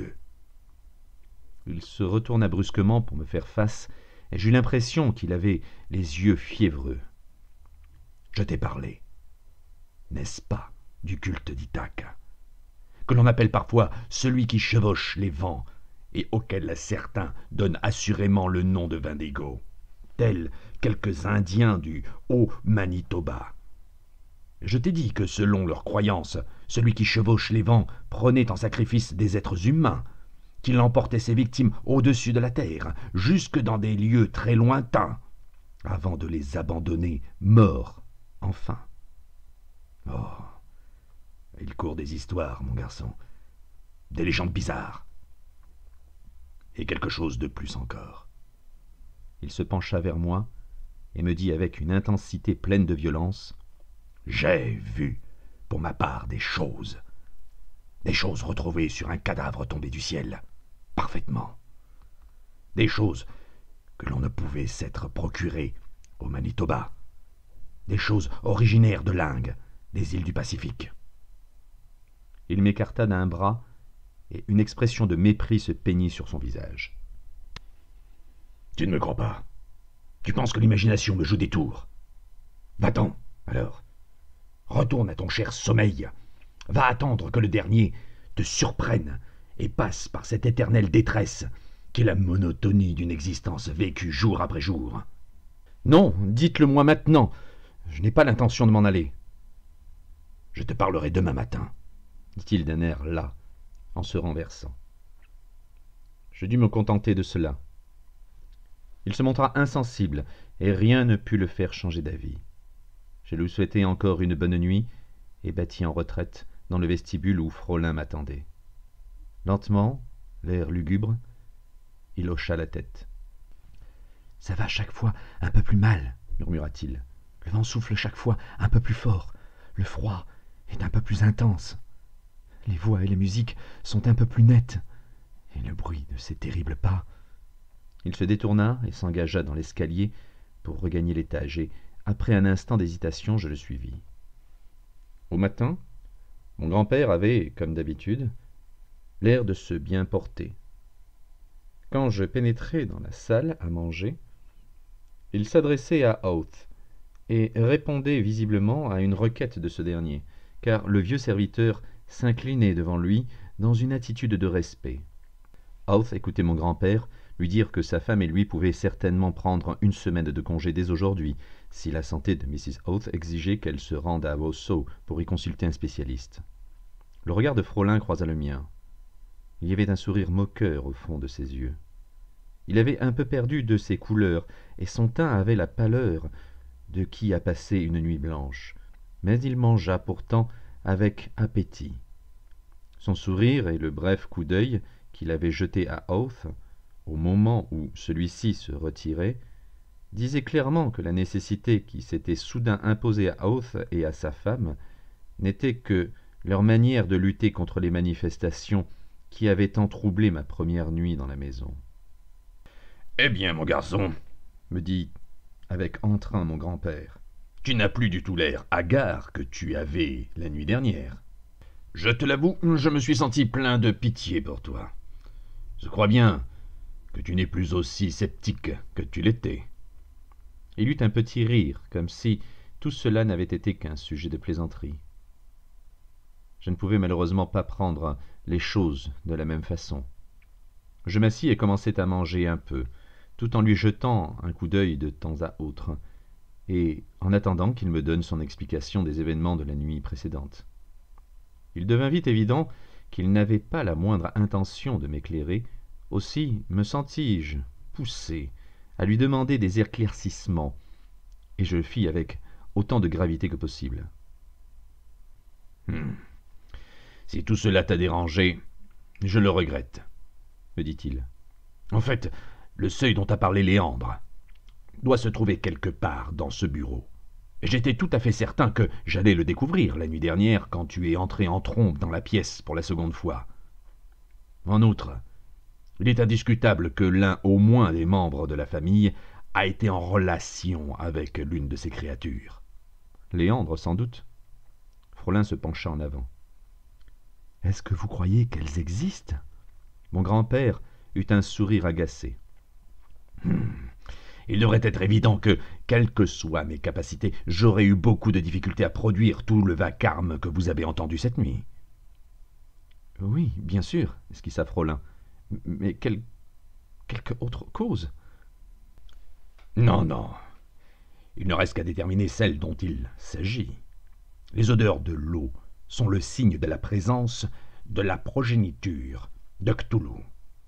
Speaker 1: Il se retourna brusquement pour me faire face, et j'eus l'impression qu'il avait les yeux fiévreux.
Speaker 2: « Je t'ai parlé, n'est-ce pas, du culte d'Ithaka, que l'on appelle parfois celui qui chevauche les vents, et auquel certains donnent assurément le nom de Wendigo, tels quelques Indiens du Haut-Manitoba. Je t'ai dit que selon leurs croyances, celui qui chevauche les vents prenait en sacrifice des êtres humains, qu'il emportait ses victimes au-dessus de la terre, jusque dans des lieux très lointains, avant de les abandonner morts, enfin. Oh, il court des histoires, mon garçon, des légendes bizarres, et quelque chose de plus encore. »
Speaker 1: Il se pencha vers moi et me dit avec une intensité pleine de violence:
Speaker 2: « J'ai vu, pour ma part, des choses retrouvées sur un cadavre tombé du ciel, parfaitement. Des choses que l'on ne pouvait s'être procurées au Manitoba, des choses originaires de l'Inde, des îles du Pacifique. »
Speaker 1: Il m'écarta d'un bras et une expression de mépris se peignit sur son visage.
Speaker 2: « Tu ne me crois pas? Tu penses que l'imagination me joue des tours? Va-t'en, alors. Retourne à ton cher sommeil. Va attendre que le dernier te surprenne et passe par cette éternelle détresse qu'est la monotonie d'une existence vécue jour après jour. »«
Speaker 1: Non, dites-le-moi maintenant. Je n'ai pas l'intention de m'en aller. »«
Speaker 2: Je te parlerai demain matin, »
Speaker 1: dit-il d'un air las, en se renversant. Je dus me contenter de cela. Il se montra insensible, et rien ne put le faire changer d'avis. Je lui souhaitai encore une bonne nuit, et battis en retraite dans le vestibule où Frolin m'attendait. Lentement, l'air lugubre, il hocha la tête. « Ça va chaque fois un peu plus mal, » murmura-t-il. « Le vent souffle chaque fois un peu plus fort. Le froid est un peu plus intense. Les voix et les musiques sont un peu plus nettes. Et le bruit de ces terribles pas. » Il se détourna et s'engagea dans l'escalier pour regagner l'étage, et, après un instant d'hésitation, je le suivis. Au matin, mon grand-père avait, comme d'habitude, l'air de se bien porter. Quand je pénétrai dans la salle à manger, il s'adressait à Oates et répondait visiblement à une requête de ce dernier, car le vieux serviteur s'inclinait devant lui dans une attitude de respect. Oates écoutait mon grand-père lui dire que sa femme et lui pouvaient certainement prendre une semaine de congé dès aujourd'hui, si la santé de Mrs. Oates exigeait qu'elle se rende à Warsaw pour y consulter un spécialiste. Le regard de Frolin croisa le mien. Il y avait un sourire moqueur au fond de ses yeux. Il avait un peu perdu de ses couleurs, et son teint avait la pâleur de qui a passé une nuit blanche, mais il mangea pourtant avec appétit. Son sourire et le bref coup d'œil qu'il avait jeté à Oates, au moment où celui-ci se retirait, disaient clairement que la nécessité qui s'était soudain imposée à Oates et à sa femme n'était que leur manière de lutter contre les manifestations qui avaient tant troublé ma première nuit dans la maison.
Speaker 2: « Eh bien, mon garçon,
Speaker 1: me dit avec entrain mon grand-père,
Speaker 2: Tu n'as plus du tout l'air hagard que tu avais la nuit dernière. Je te l'avoue, je me suis senti plein de pitié pour toi. Je crois bien que tu n'es plus aussi sceptique que tu l'étais. »
Speaker 1: Il eut un petit rire, comme si tout cela n'avait été qu'un sujet de plaisanterie. Je ne pouvais malheureusement pas prendre les choses de la même façon. Je m'assis et commençai à manger un peu, tout en lui jetant un coup d'œil de temps à autre, et en attendant qu'il me donne son explication des événements de la nuit précédente. Il devint vite évident qu'il n'avait pas la moindre intention de m'éclairer, aussi me sentis-je poussé à lui demander des éclaircissements, et je le fis avec autant de gravité que possible.
Speaker 2: Si tout cela t'a dérangé, je le regrette, me dit-il. En fait, le seuil dont a parlé Léandre doit se trouver quelque part dans ce bureau. J'étais tout à fait certain que j'allais le découvrir la nuit dernière quand tu es entré en trompe dans la pièce pour la seconde fois. En outre, il est indiscutable que l'un au moins des membres de la famille a été en relation avec l'une de ces créatures.
Speaker 1: Léandre, sans doute. Frolin se pencha en avant. « Est-ce que vous croyez qu'elles existent ?» Mon grand-père eut un sourire agacé.
Speaker 2: Il devrait être évident que, quelles que soient mes capacités, j'aurais eu beaucoup de difficultés à produire tout le vacarme que vous avez entendu cette nuit.
Speaker 1: Oui, bien sûr, esquissa Frolin. Mais quelque autre cause?
Speaker 2: Non, non. Il ne reste qu'à déterminer celle dont il s'agit. Les odeurs de l'eau sont le signe de la présence de la progéniture de Cthulhu.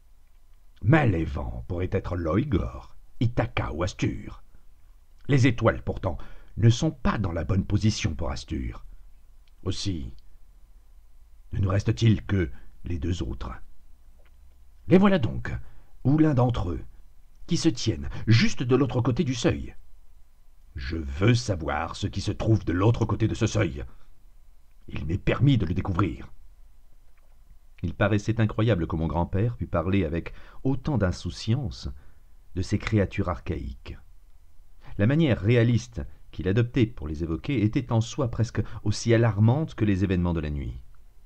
Speaker 2: Mal et vent pourrait être Loigor, Ithaca ou Astur. Les étoiles, pourtant, ne sont pas dans la bonne position pour Astur. Aussi, ne nous reste-t-il que les deux autres. Les voilà donc, ou l'un d'entre eux, qui se tiennent juste de l'autre côté du seuil. Je veux savoir ce qui se trouve de l'autre côté de ce seuil. Il m'est permis de le découvrir.
Speaker 1: Il paraissait incroyable que mon grand-père pût parler avec autant d'insouciance de ces créatures archaïques. La manière réaliste qu'il adoptait pour les évoquer était en soi presque aussi alarmante que les événements de la nuit.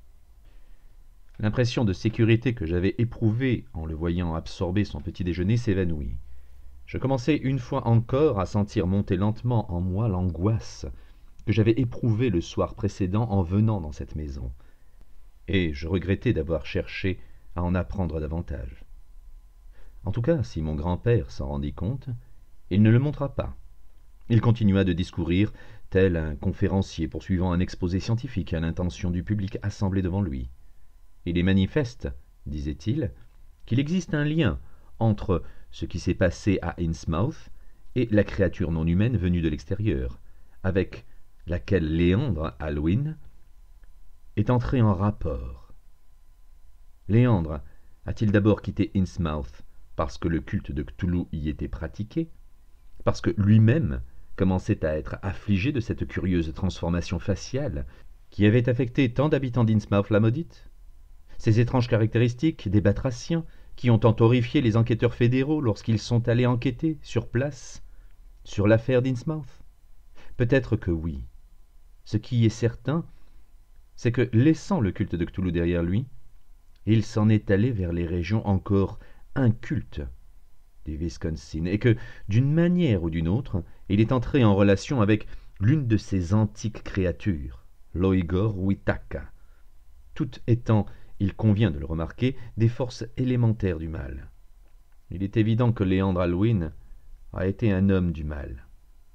Speaker 1: L'impression de sécurité que j'avais éprouvée en le voyant absorber son petit déjeuner s'évanouit. Je commençai une fois encore à sentir monter lentement en moi l'angoisse que j'avais éprouvée le soir précédent en venant dans cette maison, et je regrettais d'avoir cherché à en apprendre davantage. En tout cas, si mon grand-père s'en rendit compte, il ne le montra pas. Il continua de discourir tel un conférencier poursuivant un exposé scientifique à l'intention du public assemblé devant lui. Il est manifeste, disait-il, qu'il existe un lien entre ce qui s'est passé à Innsmouth et la créature non humaine venue de l'extérieur, avec laquelle Léandre, Alwyn, est entré en rapport. Léandre a-t-il d'abord quitté Innsmouth parce que le culte de Cthulhu y était pratiqué, parce que lui-même commençait à être affligé de cette curieuse transformation faciale qui avait affecté tant d'habitants d'Innsmouth-la-Maudite? Ces étranges caractéristiques des batraciens qui ont tant horrifié les enquêteurs fédéraux lorsqu'ils sont allés enquêter sur place sur l'affaire d'Innsmouth? Peut-être que oui. Ce qui est certain, c'est que, laissant le culte de Cthulhu derrière lui, il s'en est allé vers les régions encore incultes du Wisconsin, et que, d'une manière ou d'une autre, il est entré en relation avec l'une de ces antiques créatures, Loigor ou Ithaca, toutes étant, il convient de le remarquer, des forces élémentaires du mal. Il est évident que Léandre Alwyn a été un homme du mal.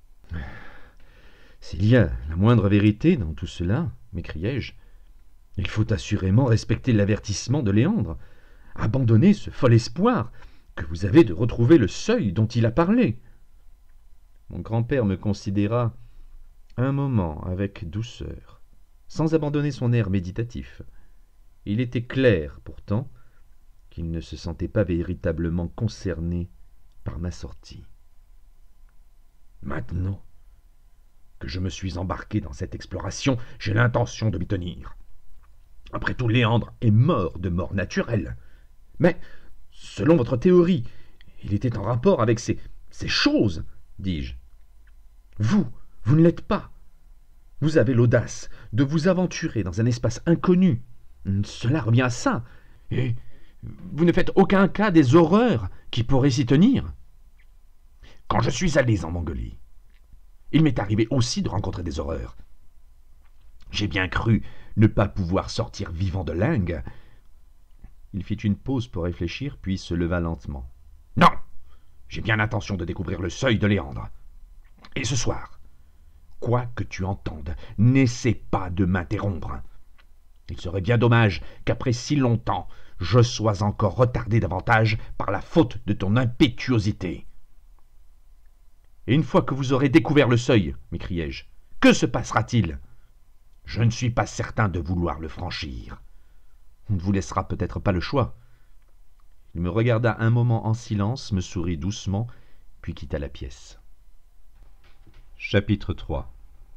Speaker 1: « S'il y a la moindre vérité dans tout cela, m'écriai-je, il faut assurément respecter l'avertissement de Léandre, abandonner ce fol espoir que vous avez de retrouver le seuil dont il a parlé. » Mon grand-père me considéra un moment avec douceur, sans abandonner son air méditatif. Il était clair, pourtant, qu'il ne se sentait pas véritablement concerné par ma sortie.
Speaker 2: « Maintenant que je me suis embarqué dans cette exploration, j'ai l'intention de m'y tenir. Après tout, Léandre est mort de mort naturelle. Mais, selon votre théorie, il était en rapport avec ces choses, dis-je. Vous
Speaker 3: Vous ne l'êtes pas. Vous avez l'audace de vous aventurer dans un espace inconnu. Cela revient à ça. Et vous ne faites aucun cas des horreurs qui pourraient s'y tenir. Quand je suis allé en Mongolie, il m'est arrivé aussi de rencontrer des horreurs. J'ai bien cru ne pas pouvoir sortir vivant de l'Inde.
Speaker 1: Il fit une pause pour réfléchir, puis se leva lentement.
Speaker 3: Non, j'ai bien l'intention de découvrir le seuil de Léandre. Et ce soir, quoi que tu entendes, n'essaie pas de m'interrompre. Il serait bien dommage qu'après si longtemps, je sois encore retardé davantage par la faute de ton impétuosité. Et une fois que vous aurez découvert le seuil, m'écriai-je, que se passera-t-il? Je ne suis pas certain de vouloir le franchir. On ne vous laissera peut-être pas le choix.
Speaker 1: Il me regarda un moment en silence, me sourit doucement, puis quitta la pièce. Chapitre 3.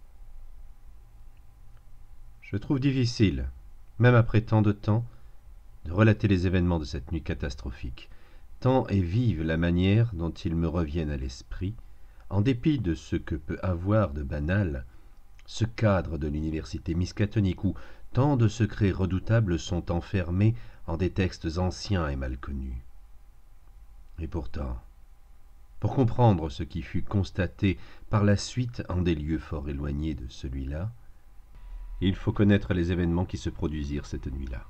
Speaker 1: Je trouve difficile, même après tant de temps, de relater les événements de cette nuit catastrophique. Tant est vive la manière dont ils me reviennent à l'esprit, en dépit de ce que peut avoir de banal ce cadre de l'université miskatonique où tant de secrets redoutables sont enfermés en des textes anciens et mal connus. Et pourtant, pour comprendre ce qui fut constaté par la suite en des lieux fort éloignés de celui-là, il faut connaître les événements qui se produisirent cette nuit-là.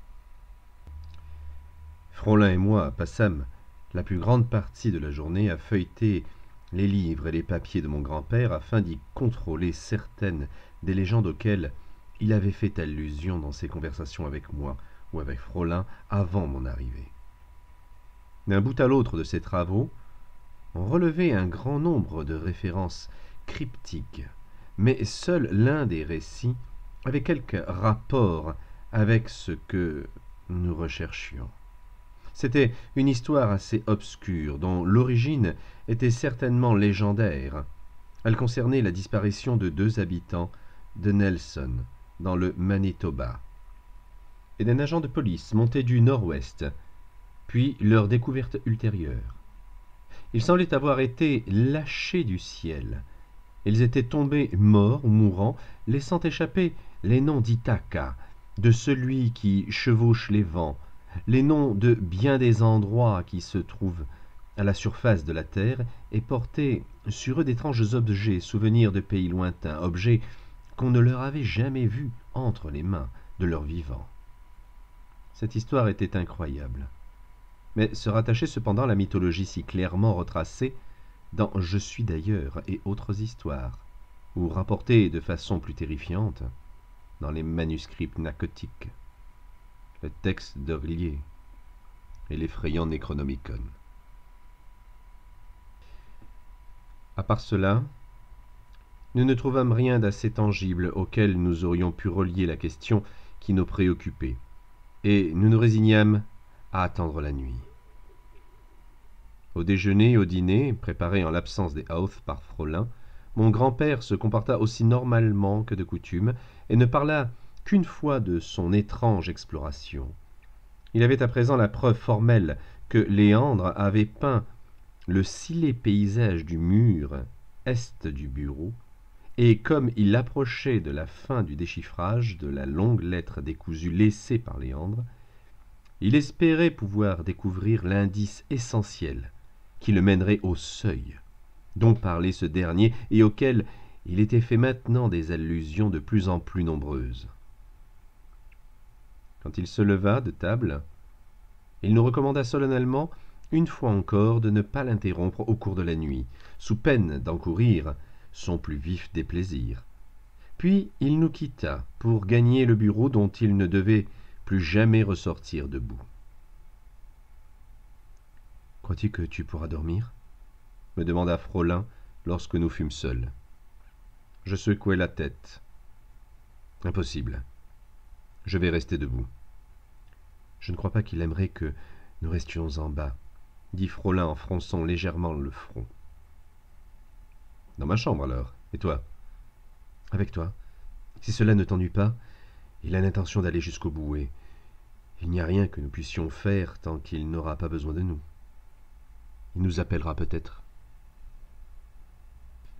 Speaker 1: Frolin et moi passâmes la plus grande partie de la journée à feuilleter les livres et les papiers de mon grand-père afin d'y contrôler certaines des légendes auxquelles il avait fait allusion dans ses conversations avec moi ou avec Frolin avant mon arrivée. D'un bout à l'autre de ces travaux, on relevait un grand nombre de références cryptiques, mais seul l'un des récits avait quelque rapport avec ce que nous recherchions. C'était une histoire assez obscure, dont l'origine était certainement légendaire. Elle concernait la disparition de 2 habitants de Nelson, dans le Manitoba, et d'un agent de police monté du nord-ouest, puis leur découverte ultérieure. Ils semblaient avoir été lâchés du ciel. Ils étaient tombés morts ou mourants, laissant échapper les noms d'Ithaca, de celui qui chevauche les vents, les noms de bien des endroits qui se trouvent à la surface de la terre et portaient sur eux d'étranges objets, souvenirs de pays lointains, objets qu'on ne leur avait jamais vus entre les mains de leurs vivants. Cette histoire était incroyable, mais se rattachait cependant à la mythologie si clairement retracée dans Je suis d'ailleurs et autres histoires, ou rapportée de façon plus terrifiante dans les manuscrits pnacotiques, le texte d'Orlier et l'effrayant Necronomicon. À part cela, nous ne trouvâmes rien d'assez tangible auquel nous aurions pu relier la question qui nous préoccupait, et nous nous résignâmes à attendre la nuit. Au déjeuner et au dîner, préparés en l'absence des Hauth par Frolin, mon grand-père se comporta aussi normalement que de coutume et ne parla qu'une fois de son étrange exploration. Il avait à présent la preuve formelle que Léandre avait peint le scellé paysage du mur est du bureau, et comme il approchait de la fin du déchiffrage de la longue lettre décousue laissée par Léandre, il espérait pouvoir découvrir l'indice essentiel qui le mènerait au seuil, dont parlait ce dernier et auquel il était fait maintenant des allusions de plus en plus nombreuses. Quand il se leva de table, il nous recommanda solennellement, une fois encore, de ne pas l'interrompre au cours de la nuit, sous peine d'encourir son plus vif déplaisir. Puis il nous quitta pour gagner le bureau dont il ne devait plus jamais ressortir debout. « Crois-tu que tu pourras dormir ?» me demanda Frolin lorsque nous fûmes seuls. Je secouai la tête. « Impossible. Je vais rester debout. »« Je ne crois pas qu'il aimerait que nous restions en bas, » dit Frolin en fronçant légèrement le front. « Dans ma chambre alors. Et toi ?»« Avec toi. Si cela ne t'ennuie pas, il a l'intention d'aller jusqu'au bout et il n'y a rien que nous puissions faire tant qu'il n'aura pas besoin de nous. Il nous appellera peut-être. »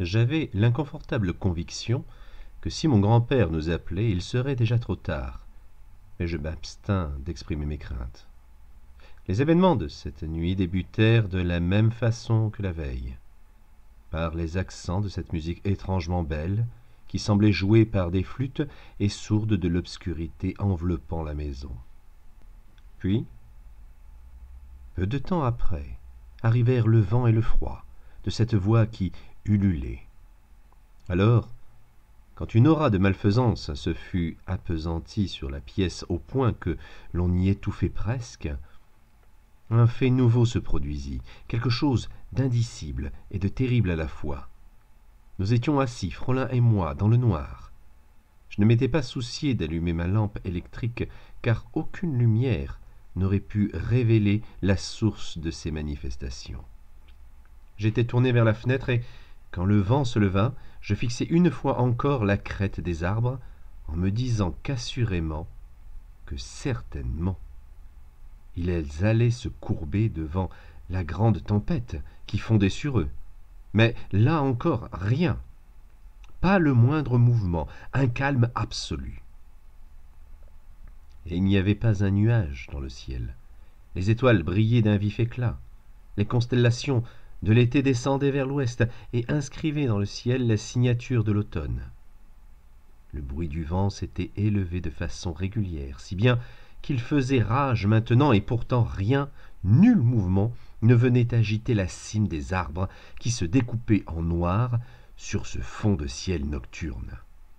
Speaker 1: J'avais l'inconfortable conviction que si mon grand-père nous appelait, il serait déjà trop tard, mais je m'abstins d'exprimer mes craintes. Les événements de cette nuit débutèrent de la même façon que la veille, par les accents de cette musique étrangement belle, qui semblait jouée par des flûtes et sourde de l'obscurité enveloppant la maison. Puis, peu de temps après, arrivèrent le vent et le froid de cette voix qui ululait. Alors, quand une aura de malfaisance se fut appesantie sur la pièce au point que l'on y étouffait presque, un fait nouveau se produisit, quelque chose d'indicible et de terrible à la fois. Nous étions assis, Frolin et moi, dans le noir. Je ne m'étais pas soucié d'allumer ma lampe électrique, car aucune lumière n'aurait pu révéler la source de ces manifestations. J'étais tourné vers la fenêtre et, quand le vent se leva, je fixai une fois encore la crête des arbres, en me disant qu'assurément, que certainement, ils allaient se courber devant la grande tempête qui fondait sur eux. Mais là encore, rien. Pas le moindre mouvement, un calme absolu. Et il n'y avait pas un nuage dans le ciel. Les étoiles brillaient d'un vif éclat. Les constellations de l'été descendaient vers l'ouest et inscrivaient dans le ciel la signature de l'automne. Le bruit du vent s'était élevé de façon régulière, si bien qu'il faisait rage maintenant, et pourtant rien, nul mouvement, ne venait agiter la cime des arbres qui se découpaient en noir sur ce fond de ciel nocturne.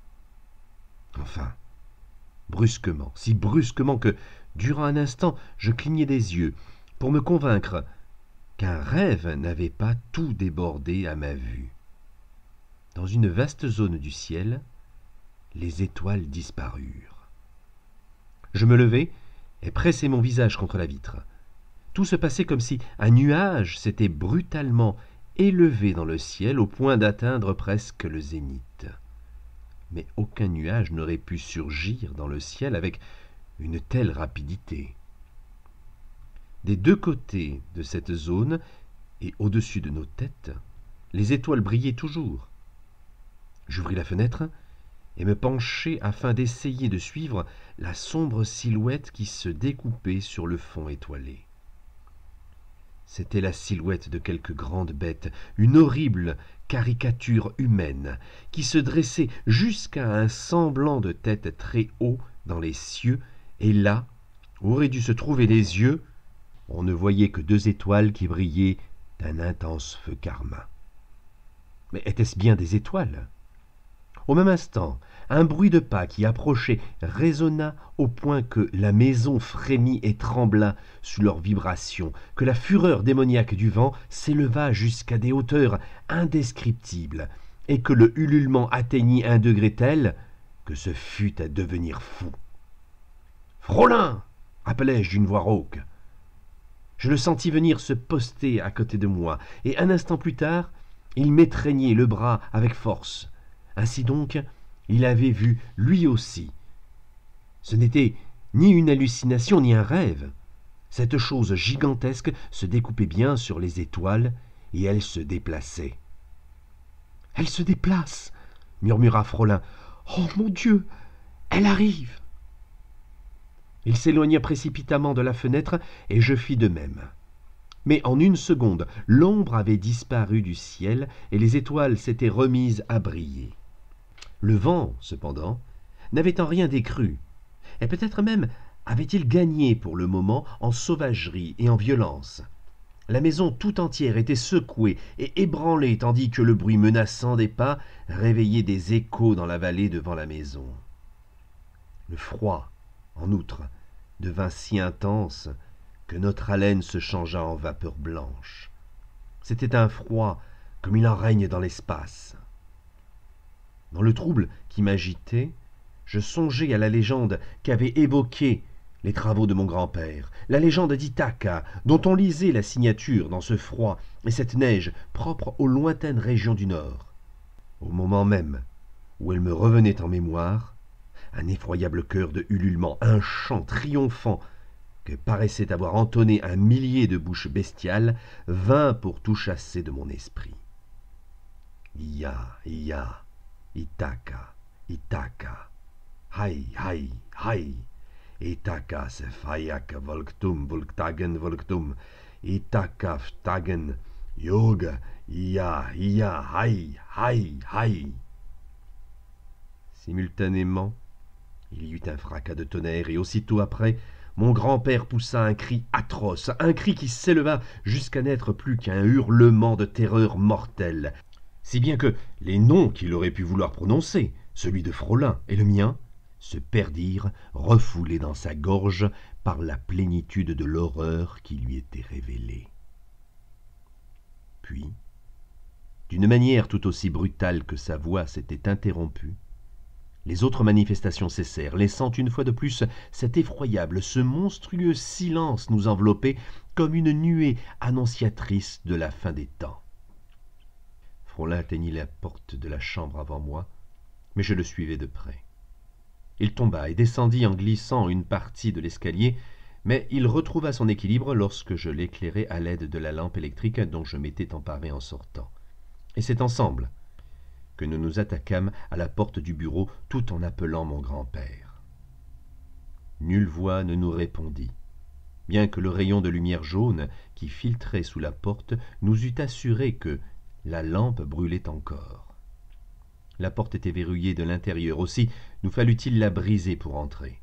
Speaker 1: Enfin, brusquement, si brusquement que, durant un instant, je clignai des yeux pour me convaincre qu'un rêve n'avait pas tout débordé à ma vue. Dans une vaste zone du ciel, les étoiles disparurent. Je me levai et pressai mon visage contre la vitre. Tout se passait comme si un nuage s'était brutalement élevé dans le ciel au point d'atteindre presque le zénith. Mais aucun nuage n'aurait pu surgir dans le ciel avec une telle rapidité. Des deux côtés de cette zone et au-dessus de nos têtes, les étoiles brillaient toujours. J'ouvris la fenêtre et me penchai afin d'essayer de suivre la sombre silhouette qui se découpait sur le fond étoilé. C'était la silhouette de quelque grande bête, une horrible caricature humaine, qui se dressait jusqu'à un semblant de tête très haut dans les cieux, et là, où auraient dû se trouver les yeux, on ne voyait que deux étoiles qui brillaient d'un intense feu carmin. Mais étaient-ce bien des étoiles ? Au même instant, un bruit de pas qui approchait résonna au point que la maison frémit et trembla sous leurs vibrations, que la fureur démoniaque du vent s'éleva jusqu'à des hauteurs indescriptibles, et que le ululement atteignit un degré tel que ce fut à devenir fou. « Frolin !» appelai-je d'une voix rauque. Je le sentis venir se poster à côté de moi, et un instant plus tard, il m'étreignait le bras avec force. Ainsi donc, il avait vu lui aussi. Ce n'était ni une hallucination ni un rêve. Cette chose gigantesque se découpait bien sur les étoiles, et elle se déplaçait. « Elle se déplace !» murmura Frolin. « Oh mon Dieu, elle arrive !» Il s'éloigna précipitamment de la fenêtre, et je fis de même. Mais en une seconde, l'ombre avait disparu du ciel, et les étoiles s'étaient remises à briller. Le vent, cependant, n'avait en rien décru, et peut-être même avait-il gagné pour le moment en sauvagerie et en violence. La maison tout entière était secouée et ébranlée, tandis que le bruit menaçant des pas réveillait des échos dans la vallée devant la maison. Le froid, en outre, devint si intense que notre haleine se changea en vapeur blanche. C'était un froid comme il en règne dans l'espace. Dans le trouble qui m'agitait, je songeai à la légende qu'avaient évoquée les travaux de mon grand-père, la légende d'Ithaca, dont on lisait la signature dans ce froid et cette neige propre aux lointaines régions du Nord. Au moment même où elle me revenait en mémoire, un effroyable chœur de ululement, un chant triomphant que paraissait avoir entonné un millier de bouches bestiales, vint pour tout chasser de mon esprit. Il y
Speaker 4: Iya, Iya, Itaka, Itaka, Hai, Hai, Hai, Itaka Sefayak Volktum, Itaka Ftagen, Yoga, Iya, Iya, Hai, Hai, Hai. Simultanément, il y eut un fracas de tonnerre, et aussitôt après, mon grand-père poussa un cri atroce, un cri qui s'éleva jusqu'à n'être plus qu'un hurlement de terreur mortelle, si bien que les noms qu'il aurait pu vouloir prononcer, celui de Frolin et le mien, se perdirent, refoulés dans sa gorge par la plénitude de l'horreur qui lui était révélée. Puis, d'une manière tout aussi brutale que sa voix s'était interrompue, les autres manifestations cessèrent, laissant une fois de plus cet effroyable, ce monstrueux silence nous envelopper comme une nuée annonciatrice de la fin des temps. Frolin atteignit la porte de la chambre avant moi, mais je le suivais de près. Il tomba et descendit en glissant une partie de l'escalier, mais il retrouva son équilibre lorsque je l'éclairai à l'aide de la lampe électrique dont je m'étais emparé en sortant. Et c'est ensemble que nous nous attaquâmes à la porte du bureau tout en appelant mon grand-père. Nulle voix ne nous répondit, bien que le rayon de lumière jaune qui filtrait sous la porte nous eût assuré que la lampe brûlait encore. La porte était verrouillée de l'intérieur, aussi nous fallut-il la briser pour entrer.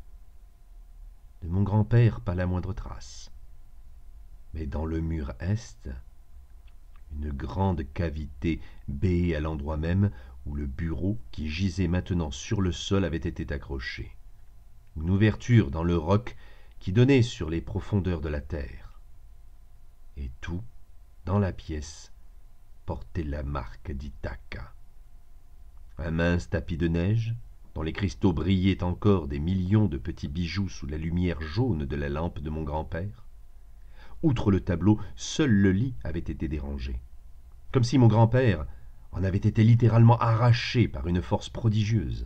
Speaker 4: De mon grand-père, pas la moindre trace. Mais dans le mur est, une grande cavité béée à l'endroit même où le bureau, qui gisait maintenant sur le sol, avait été accroché. Une ouverture dans le roc qui donnait sur les profondeurs de la terre. Et tout, dans la pièce, portait la marque d'Ithaca. Un mince tapis de neige, dont les cristaux brillaient encore des millions de petits bijoux sous la lumière jaune de la lampe de mon grand-père. Outre le tableau, seul le lit avait été dérangé, comme si mon grand-père en avait été littéralement arraché par une force prodigieuse.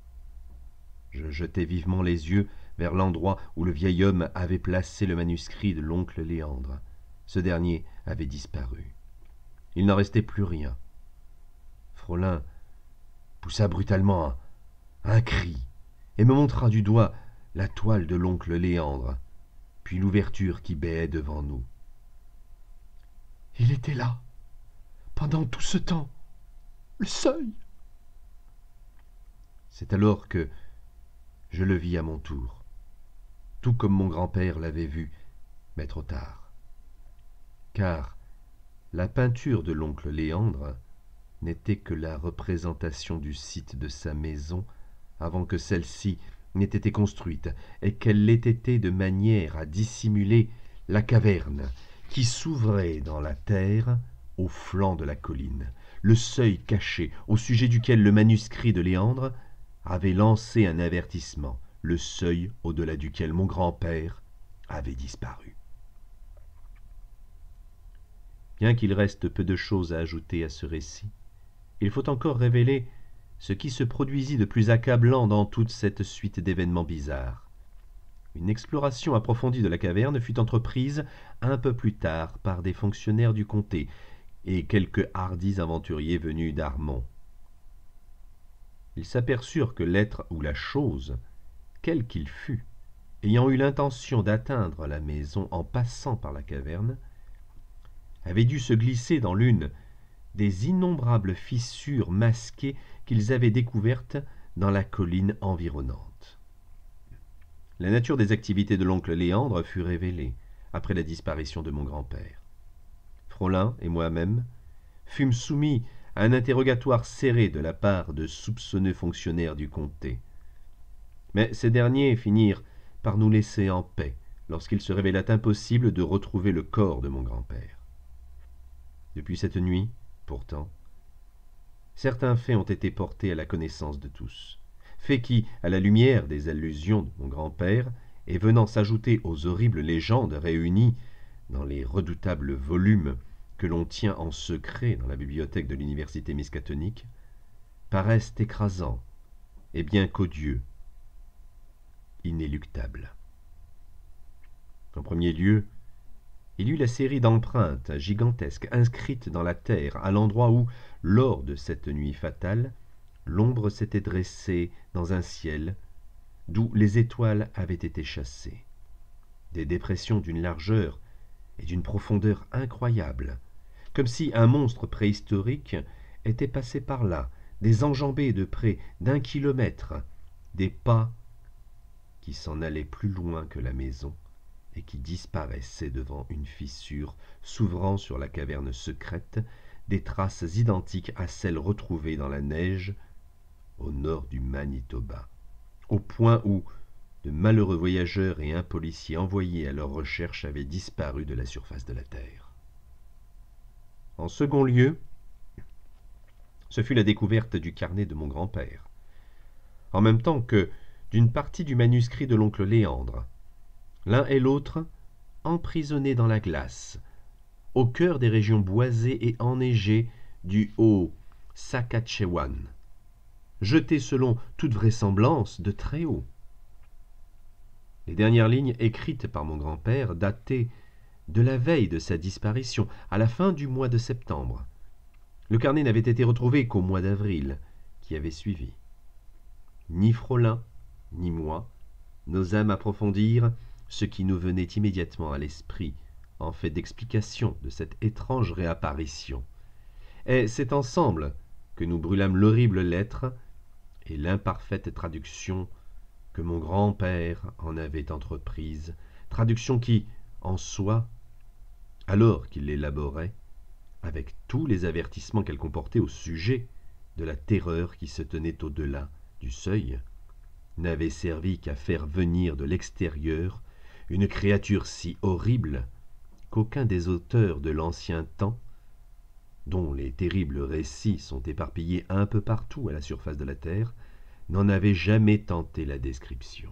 Speaker 4: Je jetai vivement les yeux vers l'endroit où le vieil homme avait placé le manuscrit de l'oncle Léandre. Ce dernier avait disparu. Il n'en restait plus rien. Frolin poussa brutalement un cri et me montra du doigt la toile de l'oncle Léandre, puis l'ouverture qui béait devant nous. Il était là, pendant tout ce temps, le seuil. C'est alors que je le vis à mon tour, tout comme mon grand-père l'avait vu, mais trop tard. Car la peinture de l'oncle Léandre n'était que la représentation du site de sa maison avant que celle-ci n'ait été construite, et qu'elle l'ait été de manière à dissimuler la caverne qui s'ouvrait dans la terre au flanc de la colline, le seuil caché au sujet duquel le manuscrit de Léandre avait lancé un avertissement, le seuil au-delà duquel mon grand-père avait disparu. Bien qu'il reste peu de choses à ajouter à ce récit, il faut encore révéler ce qui se produisit de plus accablant dans toute cette suite d'événements bizarres. Une exploration approfondie de la caverne fut entreprise un peu plus tard par des fonctionnaires du comté et quelques hardis aventuriers venus d'Armont. Ils s'aperçurent que l'être ou la chose, quel qu'il fût, ayant eu l'intention d'atteindre la maison en passant par la caverne, avait dû se glisser dans l'une des innombrables fissures masquées qu'ils avaient découvertes dans la colline environnante. La nature des activités de l'oncle Léandre fut révélée après la disparition de mon grand-père. Frolin et moi-même fûmes soumis à un interrogatoire serré de la part de soupçonneux fonctionnaires du comté. Mais ces derniers finirent par nous laisser en paix lorsqu'il se révéla impossible de retrouver le corps de mon grand-père. Depuis cette nuit, pourtant, certains faits ont été portés à la connaissance de tous, faits qui, à la lumière des allusions de mon grand-père, et venant s'ajouter aux horribles légendes réunies dans les redoutables volumes que l'on tient en secret dans la bibliothèque de l'université miskatonique, paraissent écrasants et bien qu'odieux, inéluctables. En premier lieu, Il eut la série d'empreintes gigantesques inscrites dans la terre à l'endroit où, lors de cette nuit fatale, l'ombre s'était dressée dans un ciel d'où les étoiles avaient été chassées. Des dépressions d'une largeur et d'une profondeur incroyables, comme si un monstre préhistorique était passé par là, des enjambées de près d'1 kilomètre, des pas qui s'en allaient plus loin que la maison et qui disparaissaient devant une fissure s'ouvrant sur la caverne secrète, des traces identiques à celles retrouvées dans la neige au nord du Manitoba, au point où de malheureux voyageurs et un policier envoyés à leur recherche avaient disparu de la surface de la Terre. En second lieu, ce fut la découverte du carnet de mon grand-père, en même temps que d'une partie du manuscrit de l'oncle Léandre, l'un et l'autre emprisonnés dans la glace, au cœur des régions boisées et enneigées du haut Saskatchewan, jetés selon toute vraisemblance de très haut. Les dernières lignes écrites par mon grand-père dataient de la veille de sa disparition, à la fin du mois de septembre. Le carnet n'avait été retrouvé qu'au mois d'avril qui avait suivi. Ni Frolin, ni moi n'osâmes approfondir ce qui nous venait immédiatement à l'esprit en fait d'explication de cette étrange réapparition. Et c'est ensemble que nous brûlâmes l'horrible lettre et l'imparfaite traduction que mon grand-père en avait entreprise, traduction qui, en soi, alors qu'il l'élaborait, avec tous les avertissements qu'elle comportait au sujet de la terreur qui se tenait au-delà du seuil, n'avait servi qu'à faire venir de l'extérieur une créature si horrible qu'aucun des auteurs de l'ancien temps, dont les terribles récits sont éparpillés un peu partout à la surface de la terre, n'en avait jamais tenté la description.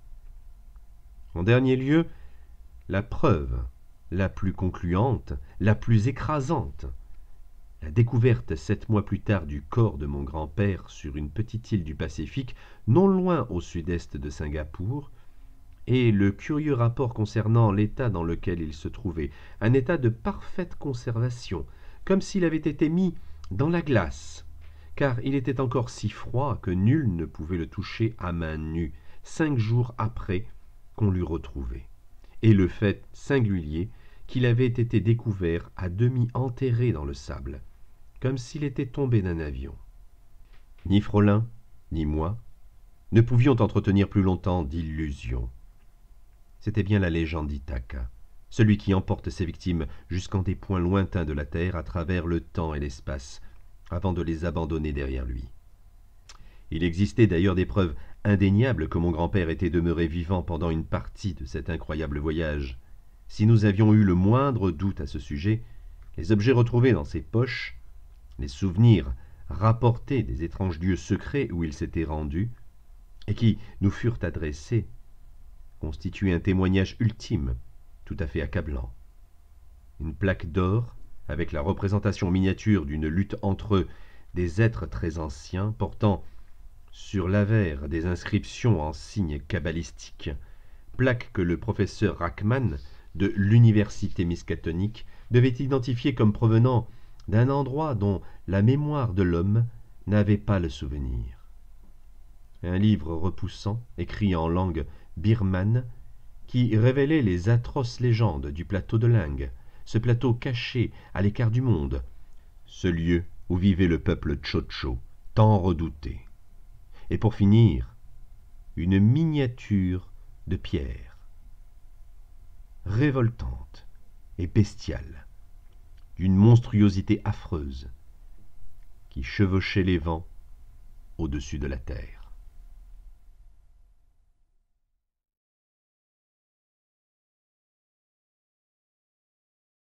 Speaker 4: En dernier lieu, la preuve la plus concluante, la plus écrasante, la découverte 7 mois plus tard du corps de mon grand-père sur une petite île du Pacifique, non loin au sud-est de Singapour, et le curieux rapport concernant l'état dans lequel il se trouvait, un état de parfaite conservation, comme s'il avait été mis dans la glace, car il était encore si froid que nul ne pouvait le toucher à main nue, 5 jours après qu'on l'eût retrouvé, et le fait singulier qu'il avait été découvert à demi enterré dans le sable, comme s'il était tombé d'un avion. Ni Frolin, ni moi, ne pouvions entretenir plus longtemps d'illusions. C'était bien la légende d'Ithaca, celui qui emporte ses victimes jusqu'en des points lointains de la terre à travers le temps et l'espace, avant de les abandonner derrière lui. Il existait d'ailleurs des preuves indéniables que mon grand-père était demeuré vivant pendant une partie de cet incroyable voyage. Si nous avions eu le moindre doute à ce sujet, les objets retrouvés dans ses poches, les souvenirs rapportés des étranges lieux secrets où il s'était rendu, et qui nous furent adressés, constituaient un témoignage ultime, tout à fait accablant. Une plaque d'or, avec la représentation miniature d'une lutte entre des êtres très anciens, portant sur l'avers des inscriptions en signes cabalistiques, plaque que le professeur Rachman de l'université miskatonique devait identifier comme provenant d'un endroit dont la mémoire de l'homme n'avait pas le souvenir. Un livre repoussant, écrit en langue birmane, qui révélait les atroces légendes du plateau de Ling, ce plateau caché à l'écart du monde, ce lieu où vivait le peuple Tchotcho, tant redouté. Et pour finir, une miniature de pierre, révoltante et bestiale, d'une monstruosité affreuse, qui chevauchait les vents au-dessus de la terre.